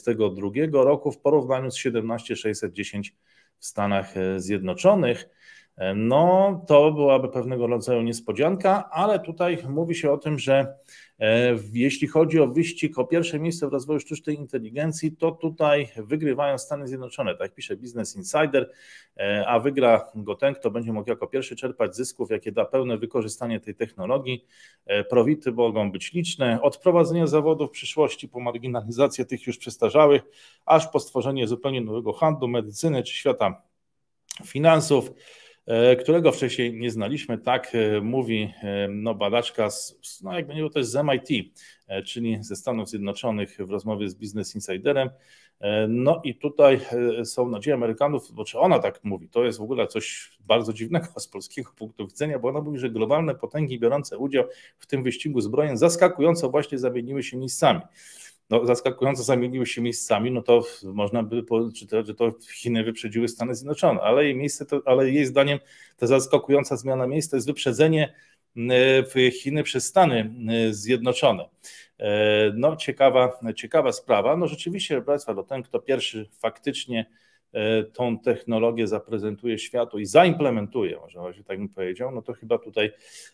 2022 roku w porównaniu z 17 610 w Stanach Zjednoczonych. No to byłaby pewnego rodzaju niespodzianka, ale tutaj mówi się o tym, że jeśli chodzi o wyścig o pierwsze miejsce w rozwoju sztucznej inteligencji, to tutaj wygrywają Stany Zjednoczone, tak pisze Business Insider, a wygra go ten, kto będzie mógł jako pierwszy czerpać zysków, jakie da pełne wykorzystanie tej technologii. Profity mogą być liczne, od prowadzenia zawodów w przyszłości po marginalizację tych już przestarzałych, aż po stworzenie zupełnie nowego handlu, medycyny czy świata finansów, którego wcześniej nie znaliśmy. Tak mówi badaczka jakby nie było też z MIT, czyli ze Stanów Zjednoczonych w rozmowie z Business Insiderem. No i tutaj są nadzieje Amerykanów, bo czy ona tak mówi, to jest w ogóle coś bardzo dziwnego z polskiego punktu widzenia, bo ona mówi, że globalne potęgi biorące udział w tym wyścigu zbrojeń zaskakująco właśnie zamieniły się miejscami. No, zaskakująco zamieniły się miejscami, no to można by czytać, że to Chiny wyprzedziły Stany Zjednoczone, ale jej zdaniem ta zaskakująca zmiana miejsc to jest wyprzedzenie Chiny przez Stany Zjednoczone. No ciekawa sprawa. No rzeczywiście, proszę Państwa, to ten, kto pierwszy faktycznie tą technologię zaprezentuje światu i zaimplementuje, może właśnie tak bym powiedział, no to chyba tutaj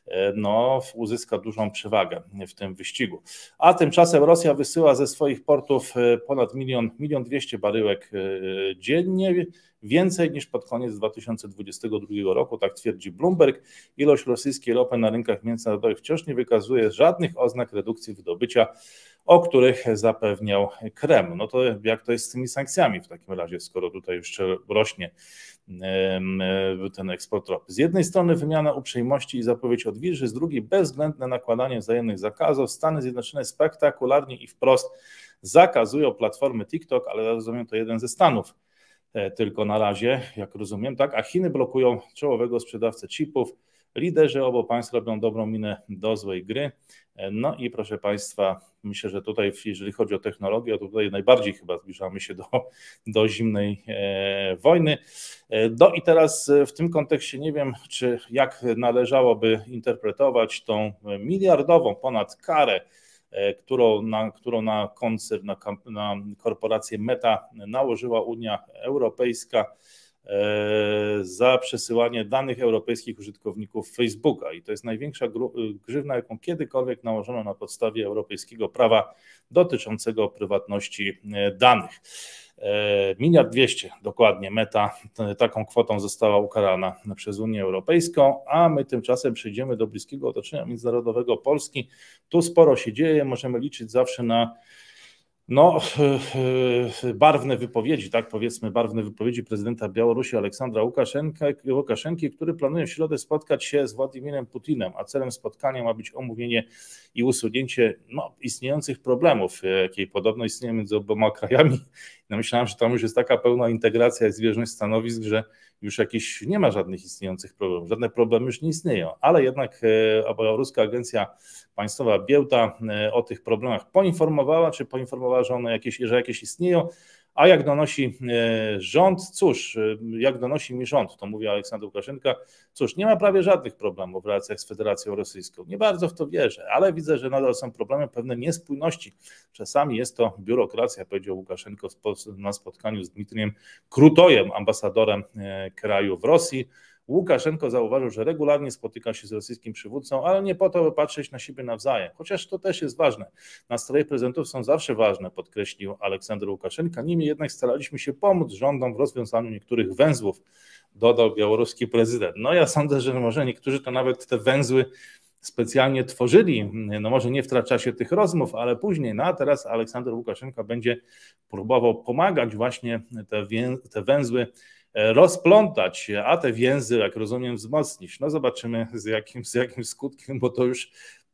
uzyska dużą przewagę w tym wyścigu. A tymczasem Rosja wysyła ze swoich portów ponad 1 200 000 baryłek dziennie, więcej niż pod koniec 2022 roku, tak twierdzi Bloomberg. Ilość rosyjskiej ropy na rynkach międzynarodowych wciąż nie wykazuje żadnych oznak redukcji wydobycia, o których zapewniał Kreml. No to jak to jest z tymi sankcjami w takim razie, skoro tutaj jeszcze rośnie ten eksport ropy? Z jednej strony wymiana uprzejmości i zapowiedź odwilży, z drugiej bezwzględne nakładanie wzajemnych zakazów. Stany Zjednoczone spektakularnie i wprost zakazują platformy TikTok, ale rozumiem, to jeden ze stanów tylko na razie, jak rozumiem, tak, a Chiny blokują czołowego sprzedawcę chipów. Liderzy obu państw robią dobrą minę do złej gry. No i proszę Państwa, myślę, że tutaj, jeżeli chodzi o technologię, to tutaj najbardziej chyba zbliżamy się do zimnej wojny. No i teraz w tym kontekście nie wiem, jak należałoby interpretować tą miliardową ponad karę, którą na koncern, na korporację Meta nałożyła Unia Europejska za przesyłanie danych europejskich użytkowników Facebooka. I to jest największa grzywna, jaką kiedykolwiek nałożono na podstawie europejskiego prawa dotyczącego prywatności danych. 1 200 000 dokładnie Meta taką kwotą została ukarana przez Unię Europejską, a my tymczasem przejdziemy do bliskiego otoczenia międzynarodowego Polski. Tu sporo się dzieje, możemy liczyć zawsze na barwne wypowiedzi, tak powiedzmy, barwne wypowiedzi prezydenta Białorusi Aleksandra Łukaszenki, który planuje w środę spotkać się z Władimirem Putinem, a celem spotkania ma być omówienie i usunięcie istniejących problemów, jakie podobno istnieją między oboma krajami. No myślałem, że tam już jest taka pełna integracja i zbieżność stanowisk, że już nie ma żadnych istniejących problemów, żadne problemy już nie istnieją, ale jednak białoruska agencja państwowa Biełta o tych problemach poinformowała, że jakieś istnieją, a jak donosi rząd, jak donosi mi rząd, to mówi Aleksander Łukaszenka, nie ma prawie żadnych problemów w relacjach z Federacją Rosyjską. Nie bardzo w to wierzę, ale widzę, że nadal są problemy, pewne niespójności. Czasami jest to biurokracja, powiedział Łukaszenko na spotkaniu z Dmitrijem Krutojem, ambasadorem kraju w Rosji. Łukaszenko zauważył, że regularnie spotyka się z rosyjskim przywódcą, ale nie po to, by patrzeć na siebie nawzajem, chociaż to też jest ważne. Nastroje prezydentów są zawsze ważne, podkreślił Aleksander Łukaszenka. Niemniej jednak staraliśmy się pomóc rządom w rozwiązaniu niektórych węzłów, dodał białoruski prezydent. No ja sądzę, że może niektórzy to nawet te węzły specjalnie tworzyli, może nie w czasie tych rozmów, ale później. A teraz Aleksander Łukaszenka będzie próbował pomagać właśnie te węzły rozplątać, a te więzy, jak rozumiem, wzmocnić. Zobaczymy z jakim skutkiem, bo to już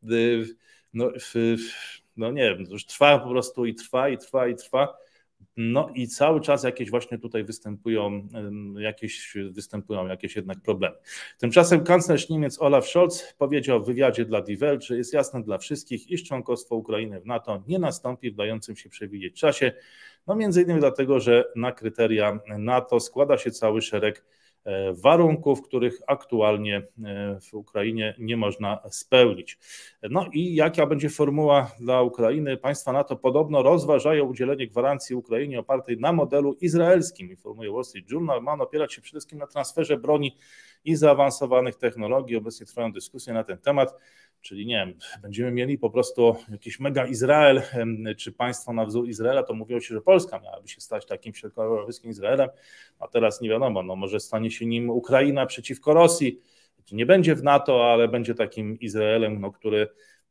nie wiem, to już trwa po prostu i trwa. I cały czas jakieś właśnie tutaj występują jakieś jednak problemy. Tymczasem kanclerz Niemiec Olaf Scholz powiedział w wywiadzie dla Die Welt, że jest jasne dla wszystkich, iż członkostwo Ukrainy w NATO nie nastąpi w dającym się przewidzieć czasie. Między innymi dlatego, że na kryteria NATO składa się cały szereg warunków, których aktualnie w Ukrainie nie można spełnić. I jaka będzie formuła dla Ukrainy? Państwa NATO podobno rozważają udzielenie gwarancji Ukrainie opartej na modelu izraelskim, informuje Wall Street Journal. Ma on opierać się przede wszystkim na transferze broni i zaawansowanych technologii. Obecnie trwają dyskusje na ten temat, czyli nie wiem, będziemy mieli po prostu jakiś mega Izrael, czy państwo na wzór Izraela, to mówiło się, że Polska miałaby się stać takim środkowoeuropejskim Izraelem, a teraz nie wiadomo, no może stanie się nim Ukraina przeciwko Rosji, nie będzie w NATO, ale będzie takim Izraelem, no, który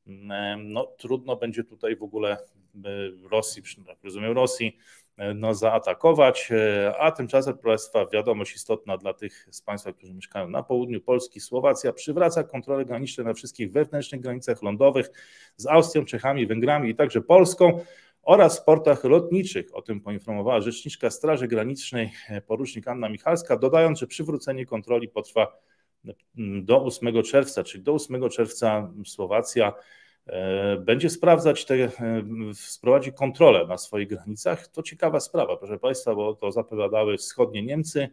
trudno będzie tutaj w ogóle Rosji, jak rozumiem Rosji, zaatakować, a tymczasem, proszę Państwa, wiadomość istotna dla tych z Państwa, którzy mieszkają na południu Polski, Słowacja przywraca kontrolę graniczną na wszystkich wewnętrznych granicach lądowych z Austrią, Czechami, Węgrami i także Polską oraz w portach lotniczych. O tym poinformowała rzeczniczka Straży Granicznej porucznik Anna Michalska, dodając, że przywrócenie kontroli potrwa do 8 czerwca, czyli do 8 czerwca Słowacja będzie sprawdzać wprowadzi kontrolę na swoich granicach. To ciekawa sprawa, proszę Państwa, bo to zapowiadały wschodnie Niemcy,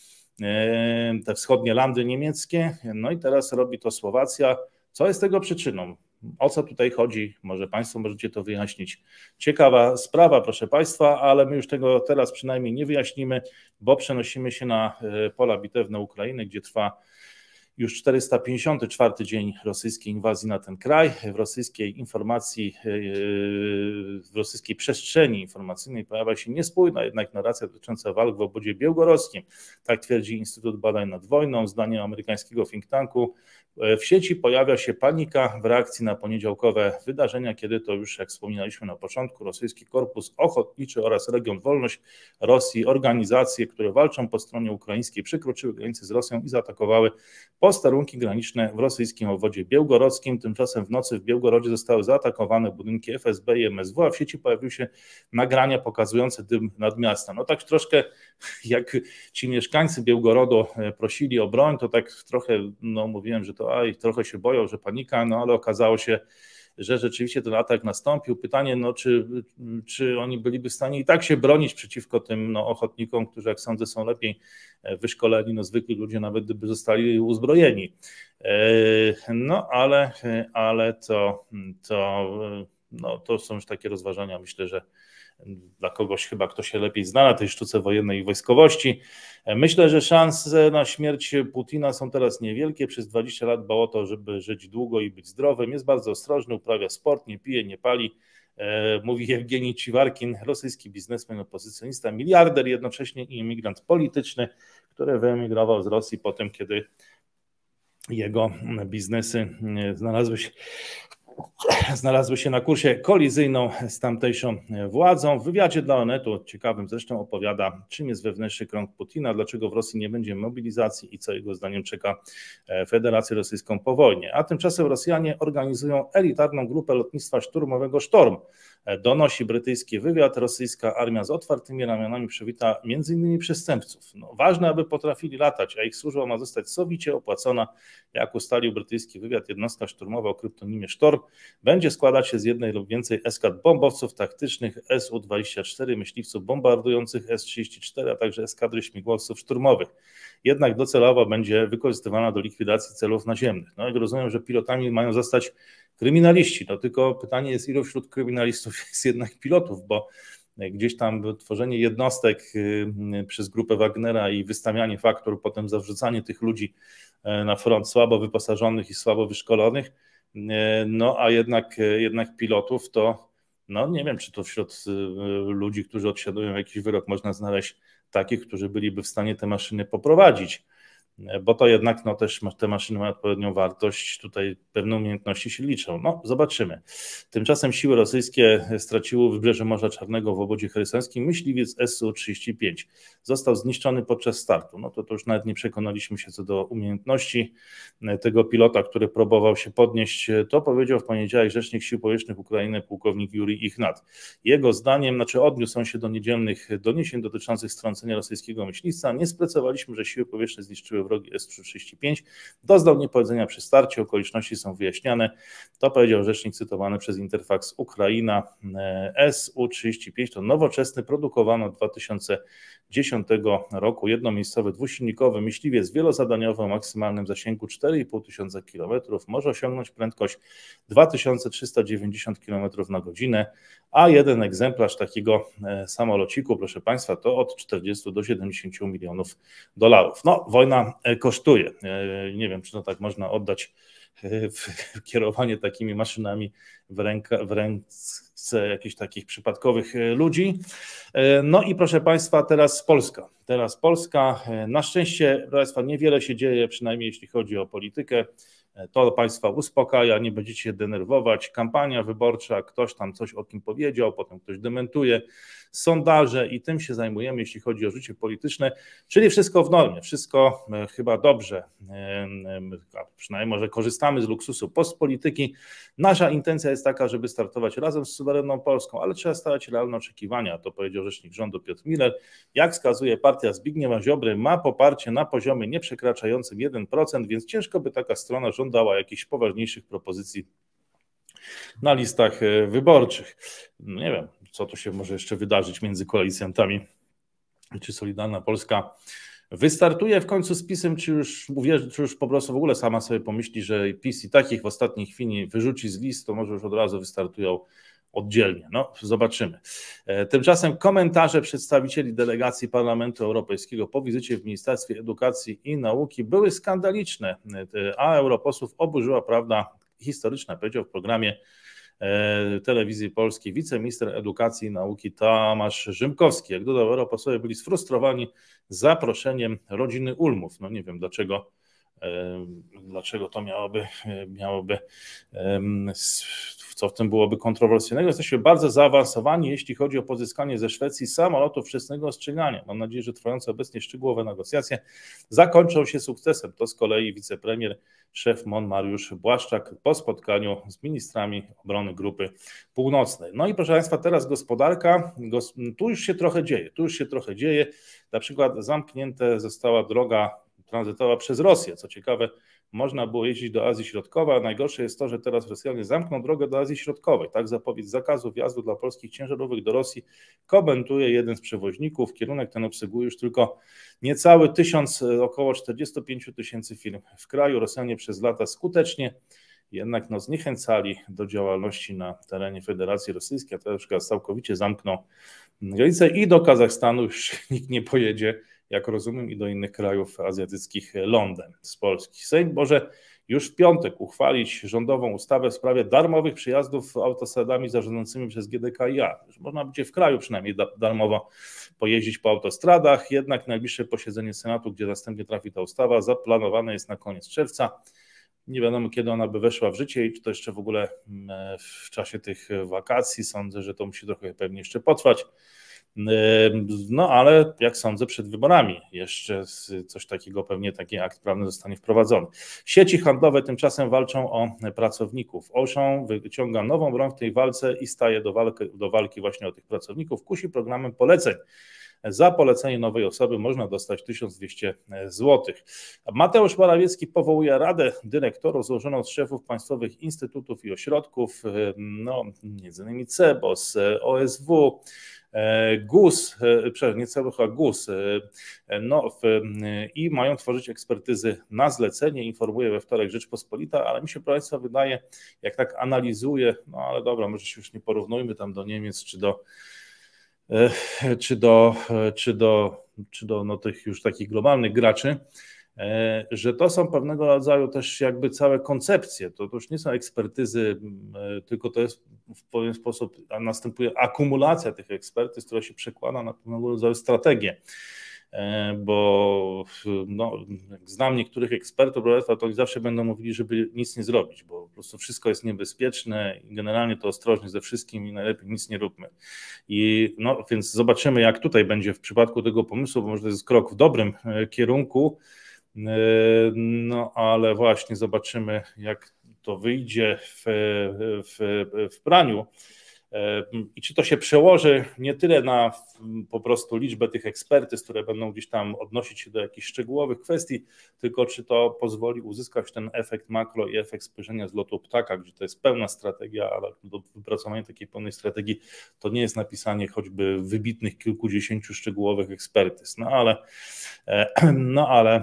te wschodnie landy niemieckie, no i teraz robi to Słowacja. Co jest tego przyczyną? O co tutaj chodzi? Może Państwo możecie to wyjaśnić. Ciekawa sprawa, proszę Państwa, ale my już tego teraz przynajmniej nie wyjaśnimy, bo przenosimy się na pola bitewne Ukrainy, gdzie trwa już 454 dzień rosyjskiej inwazji na ten kraj. W rosyjskiej informacji, w rosyjskiej przestrzeni informacyjnej pojawia się niespójna jednak narracja dotycząca walk w obwodzie białgoroskim. Tak twierdzi Instytut Badań nad Wojną. Zdaniem amerykańskiego think tanku w sieci pojawia się panika w reakcji na poniedziałkowe wydarzenia, kiedy to już, jak wspominaliśmy na początku, rosyjski Korpus Ochotniczy oraz Region Wolność Rosji, organizacje, które walczą po stronie ukraińskiej, przekroczyły granicę z Rosją i zaatakowały posterunki graniczne w rosyjskim obwodzie białgoroskim. Tymczasem w nocy w Białgorodzie zostały zaatakowane budynki FSB i MSW, a w sieci pojawiły się nagrania pokazujące dym nad miastem. No tak troszkę jak ci mieszkańcy Białgorodu prosili o broń, to tak trochę, mówiłem, że to trochę się boją, że panika, ale okazało się, że rzeczywiście ten atak nastąpił. Pytanie, czy oni byliby w stanie i tak się bronić przeciwko tym ochotnikom, którzy, jak sądzę, są lepiej wyszkoleni, zwykli ludzie, nawet gdyby zostali uzbrojeni. Ale to są już takie rozważania, myślę, że dla kogoś chyba, kto się lepiej zna na tej sztuce wojennej i wojskowości. Myślę, że szanse na śmierć Putina są teraz niewielkie. Przez 20 lat dbał o to, żeby żyć długo i być zdrowym. Jest bardzo ostrożny, uprawia sport, nie pije, nie pali. Mówi Jewgenij Ciwarkin, rosyjski biznesmen, opozycjonista, miliarder jednocześnie i imigrant polityczny, który wyemigrował z Rosji po tym, kiedy jego biznesy znalazły się na kursie kolizyjną z tamtejszą władzą. W wywiadzie dla Onetu, ciekawym zresztą, opowiada, czym jest wewnętrzny krąg Putina, dlaczego w Rosji nie będzie mobilizacji i co jego zdaniem czeka Federację Rosyjską po wojnie. A tymczasem Rosjanie organizują elitarną grupę lotnictwa szturmowego Sztorm. Donosi brytyjski wywiad. Rosyjska armia z otwartymi ramionami przywita m.in. przestępców. Ważne, aby potrafili latać, a ich służba ma zostać sowicie opłacona. Jak ustalił brytyjski wywiad, jednostka szturmowa o kryptonimie Sztorm będzie składać się z jednej lub więcej eskad bombowców taktycznych Su-24, myśliwców bombardujących S-34, a także eskadry śmigłowców szturmowych. Jednak docelowo będzie wykorzystywana do likwidacji celów naziemnych. Jak rozumiem, że pilotami mają zostać kryminaliści, tylko pytanie jest, ilu wśród kryminalistów jest jednak pilotów, bo gdzieś tam tworzenie jednostek przez grupę Wagnera i wystawianie faktur, potem zawrzucanie tych ludzi na front słabo wyposażonych i słabo wyszkolonych, a jednak pilotów to nie wiem, czy to wśród ludzi, którzy odsiadują jakiś wyrok, można znaleźć takich, którzy byliby w stanie te maszyny poprowadzić, bo to jednak też te maszyny mają odpowiednią wartość, tutaj pewne umiejętności się liczą. Zobaczymy. Tymczasem siły rosyjskie straciły wybrzeże Morza Czarnego w obwodzie chersonskim. Myśliwiec Su-35 został zniszczony podczas startu. To już nawet nie przekonaliśmy się co do umiejętności tego pilota, który próbował się podnieść. To powiedział w poniedziałek rzecznik Sił Powietrznych Ukrainy pułkownik Jurij Ichnat. Jego zdaniem, odniósł on się do niedzielnych doniesień dotyczących strącenia rosyjskiego myśliwca. Nie sprecyzowaliśmy, że siły powietrzne zniszczyły wrogi Su-35. Doznał niepowodzenia przy starcie, okoliczności są wyjaśniane. To powiedział rzecznik cytowany przez Interfax Ukraina. Su-35 to nowoczesny, produkowany od 2000 2010 roku. Jednomiejscowy dwusilnikowy myśliwiec wielozadaniowy o maksymalnym zasięgu 4500 km może osiągnąć prędkość 2390 km na godzinę, a jeden egzemplarz takiego samolociku, proszę Państwa, to od 40 do 70 milionów dolarów. No, wojna kosztuje. Nie wiem, czy to tak można oddać kierowanie takimi maszynami w ręce jakichś takich przypadkowych ludzi. No i proszę Państwa, teraz Polska. Na szczęście, proszę Państwa, niewiele się dzieje, przynajmniej jeśli chodzi o politykę. To Państwa uspokaja, nie będziecie się denerwować. Kampania wyborcza, ktoś tam coś o kim powiedział, potem ktoś dementuje. Sondaże i tym się zajmujemy, jeśli chodzi o życie polityczne, czyli wszystko w normie, wszystko chyba dobrze, przynajmniej może korzystamy z luksusu postpolityki. Nasza intencja jest taka, żeby startować razem z suwerenną Polską, ale trzeba stawiać realne oczekiwania, to powiedział rzecznik rządu Piotr Miller. Jak wskazuje partia Zbigniewa Ziobry, ma poparcie na poziomie nieprzekraczającym 1%, więc ciężko by taka strona żądała jakichś poważniejszych propozycji na listach wyborczych. No nie wiem, co tu się może jeszcze wydarzyć między koalicjantami, czy Solidarna Polska wystartuje w końcu z PiS-em, czy już po prostu w ogóle sama sobie pomyśli, że PiS i takich w ostatniej chwili wyrzuci z list, to może już od razu wystartują oddzielnie. No, zobaczymy. Tymczasem komentarze przedstawicieli delegacji Parlamentu Europejskiego po wizycie w Ministerstwie Edukacji i Nauki były skandaliczne, a europosłów oburzyła prawda historyczna, powiedział w programie Telewizji Polskiej wiceminister edukacji i nauki Tomasz Rzymkowski. Jak dodał, europosłowie byli sfrustrowani zaproszeniem rodziny Ulmów. No nie wiem dlaczego to miałoby co w tym byłoby kontrowersyjnego. Jesteśmy bardzo zaawansowani, jeśli chodzi o pozyskanie ze Szwecji samolotów wczesnego ostrzegania. Mam nadzieję, że trwające obecnie szczegółowe negocjacje zakończą się sukcesem. To z kolei wicepremier, szef MON Mariusz Błaszczak po spotkaniu z ministrami obrony Grupy Północnej. No i proszę Państwa, teraz gospodarka. Tu już się trochę dzieje. Na przykład zamknięta została droga tranzytowa przez Rosję. Co ciekawe, można było jeździć do Azji Środkowej, a najgorsze jest to, że teraz Rosjanie zamkną drogę do Azji Środkowej. Tak zapowiedź zakazu wjazdu dla polskich ciężarówek do Rosji komentuje jeden z przewoźników. Kierunek ten obsługuje już tylko niecały 1000, około 45 000 firm w kraju. Rosjanie przez lata skutecznie jednak zniechęcali do działalności na terenie Federacji Rosyjskiej, a teraz całkowicie zamkną granicę i do Kazachstanu już nikt nie pojedzie, jak rozumiem, i do innych krajów azjatyckich lądem z Polski. Sejm może już w piątek uchwalić rządową ustawę w sprawie darmowych przyjazdów autostradami zarządzanymi przez GDKiA. Można będzie w kraju przynajmniej darmowo pojeździć po autostradach, jednak najbliższe posiedzenie Senatu, gdzie następnie trafi ta ustawa, zaplanowane jest na koniec czerwca. Nie wiadomo, kiedy ona by weszła w życie i czy to jeszcze w ogóle w czasie tych wakacji. Sądzę, że to musi trochę pewnie jeszcze potrwać. No ale jak sądzę, przed wyborami jeszcze coś takiego, pewnie taki akt prawny zostanie wprowadzony. Sieci handlowe tymczasem walczą o pracowników. Auchan wyciąga nową broń w tej walce i staje do walki właśnie o tych pracowników. Kusi programem poleceń. Za polecenie nowej osoby można dostać 1200 zł. Mateusz Morawiecki powołuje Radę Dyrektorów złożoną z szefów państwowych instytutów i ośrodków, między innymi CBOS, OSW, GUS, GUS, i mają tworzyć ekspertyzy na zlecenie, informuje we wtorek Rzeczpospolita, ale mi się, proszę Państwa, wydaje, jak tak analizuję, ale dobra, może się już nie porównujmy tam do Niemiec czy do tych już takich globalnych graczy, że to są pewnego rodzaju też jakby całe koncepcje, to już nie są ekspertyzy, tylko to jest w pewien sposób, następuje akumulacja tych ekspertyz, która się przekłada na pewnego rodzaju strategię, bo jak znam niektórych ekspertów, to oni zawsze będą mówili, żeby nic nie zrobić, bo po prostu wszystko jest niebezpieczne i generalnie to ostrożnie ze wszystkim i najlepiej nic nie róbmy. Więc zobaczymy, jak tutaj będzie w przypadku tego pomysłu, bo może to jest krok w dobrym kierunku, ale właśnie zobaczymy, jak to wyjdzie w praniu. I czy to się przełoży nie tyle na po prostu liczbę tych ekspertyz, które będą gdzieś tam odnosić się do jakichś szczegółowych kwestii, tylko czy to pozwoli uzyskać ten efekt makro i efekt spojrzenia z lotu ptaka, gdzie to jest pełna strategia, ale do wypracowania takiej pełnej strategii to nie jest napisanie choćby wybitnych kilkudziesięciu szczegółowych ekspertyz. No ale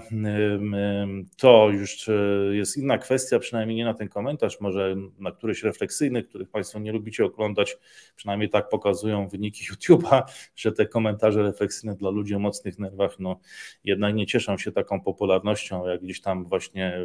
to już jest inna kwestia, przynajmniej nie na ten komentarz, może na któryś refleksyjny, których Państwo nie lubicie oglądać, przynajmniej tak pokazują wyniki YouTube'a, że te komentarze refleksyjne dla ludzi o mocnych nerwach no jednak nie cieszą się taką popularnością, jak gdzieś tam właśnie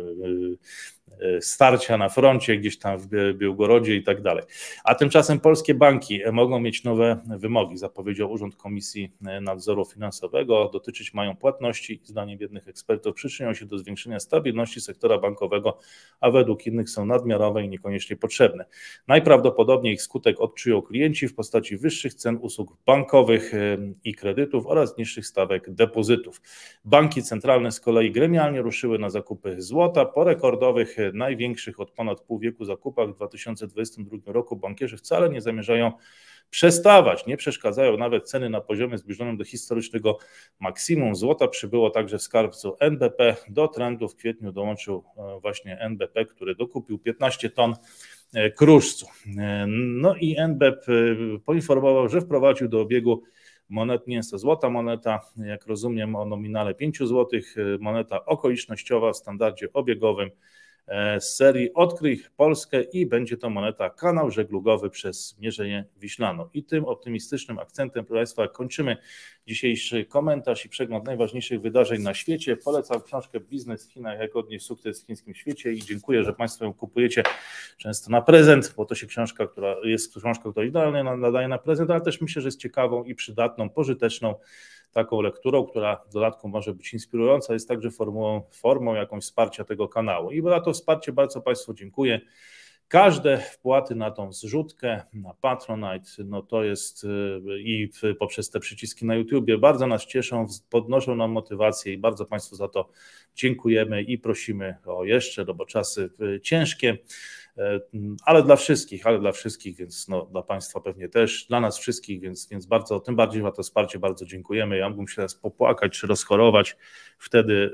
starcia na froncie, gdzieś tam w Białgorodzie i tak dalej. A tymczasem polskie banki mogą mieć nowe wymogi, zapowiedział Urząd Komisji Nadzoru Finansowego, dotyczyć mają płatności i zdaniem jednych ekspertów przyczynią się do zwiększenia stabilności sektora bankowego, a według innych są nadmiarowe i niekoniecznie potrzebne. Najprawdopodobniej ich skutek odczują klienci w postaci wyższych cen usług bankowych i kredytów oraz niższych stawek depozytów. Banki centralne z kolei gremialnie ruszyły na zakupy złota. Po rekordowych, największych od ponad pół wieku zakupach w 2022 roku bankierzy wcale nie zamierzają przestawać, nie przeszkadzają nawet ceny na poziomie zbliżonym do historycznego maksimum. Złota przybyło także w skarbcu NBP. Do trendu w kwietniu dołączył właśnie NBP, który dokupił 15 ton kruszcu. No i NBP poinformował, że wprowadził do obiegu monet, nie jest to złota moneta, jak rozumiem, o nominale 5 zł, moneta okolicznościowa w standardzie obiegowym z serii Odkryj Polskę i będzie to moneta kanał żeglugowy przez Mierzeję Wiślaną. I tym optymistycznym akcentem, proszę Państwa, kończymy dzisiejszy komentarz i przegląd najważniejszych wydarzeń na świecie. Polecam książkę Biznes w Chinach, jak odnieść sukces w chińskim świecie i dziękuję, że Państwo ją kupujecie często na prezent, bo to się książka, która idealnie nadaje na prezent, ale też myślę, że jest ciekawą i przydatną, pożyteczną taką lekturą, która w dodatku może być inspirująca, jest także formą jakąś wsparcia tego kanału. I za to wsparcie bardzo Państwu dziękuję. Każde wpłaty na tą zrzutkę, na Patronite, no to jest i poprzez te przyciski na YouTubie bardzo nas cieszą, podnoszą nam motywację i bardzo Państwu za to dziękujemy i prosimy o jeszcze, bo czasy ciężkie, ale dla wszystkich, więc no, dla Państwa pewnie też, dla nas wszystkich, więc bardzo, tym bardziej za to wsparcie bardzo dziękujemy. Ja mógłbym się teraz popłakać czy rozchorować, wtedy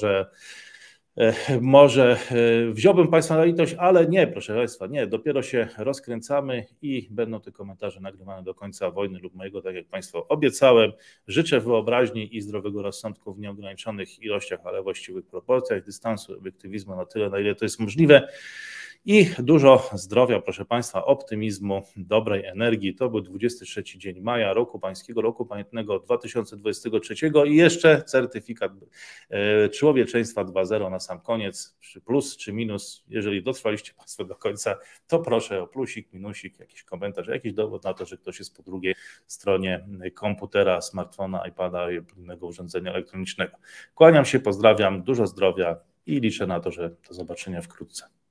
może wziąłbym Państwa na litość, ale nie, proszę Państwa, nie, dopiero się rozkręcamy i będą te komentarze nagrywane do końca wojny lub mojego, tak jak Państwu obiecałem. Życzę wyobraźni i zdrowego rozsądku w nieograniczonych ilościach, ale właściwych proporcjach, dystansu, obiektywizmu na tyle, na ile to jest możliwe. I dużo zdrowia, proszę Państwa, optymizmu, dobrej energii. To był 23 dzień maja, roku pańskiego, roku pamiętnego 2023 i jeszcze certyfikat człowieczeństwa 2.0 na sam koniec, czy plus, czy minus. Jeżeli dotrwaliście Państwo do końca, to proszę o plusik, minusik, jakiś komentarz, jakiś dowód na to, że ktoś jest po drugiej stronie komputera, smartfona, iPada i innego urządzenia elektronicznego. Kłaniam się, pozdrawiam, dużo zdrowia i liczę na to, że do zobaczenia wkrótce.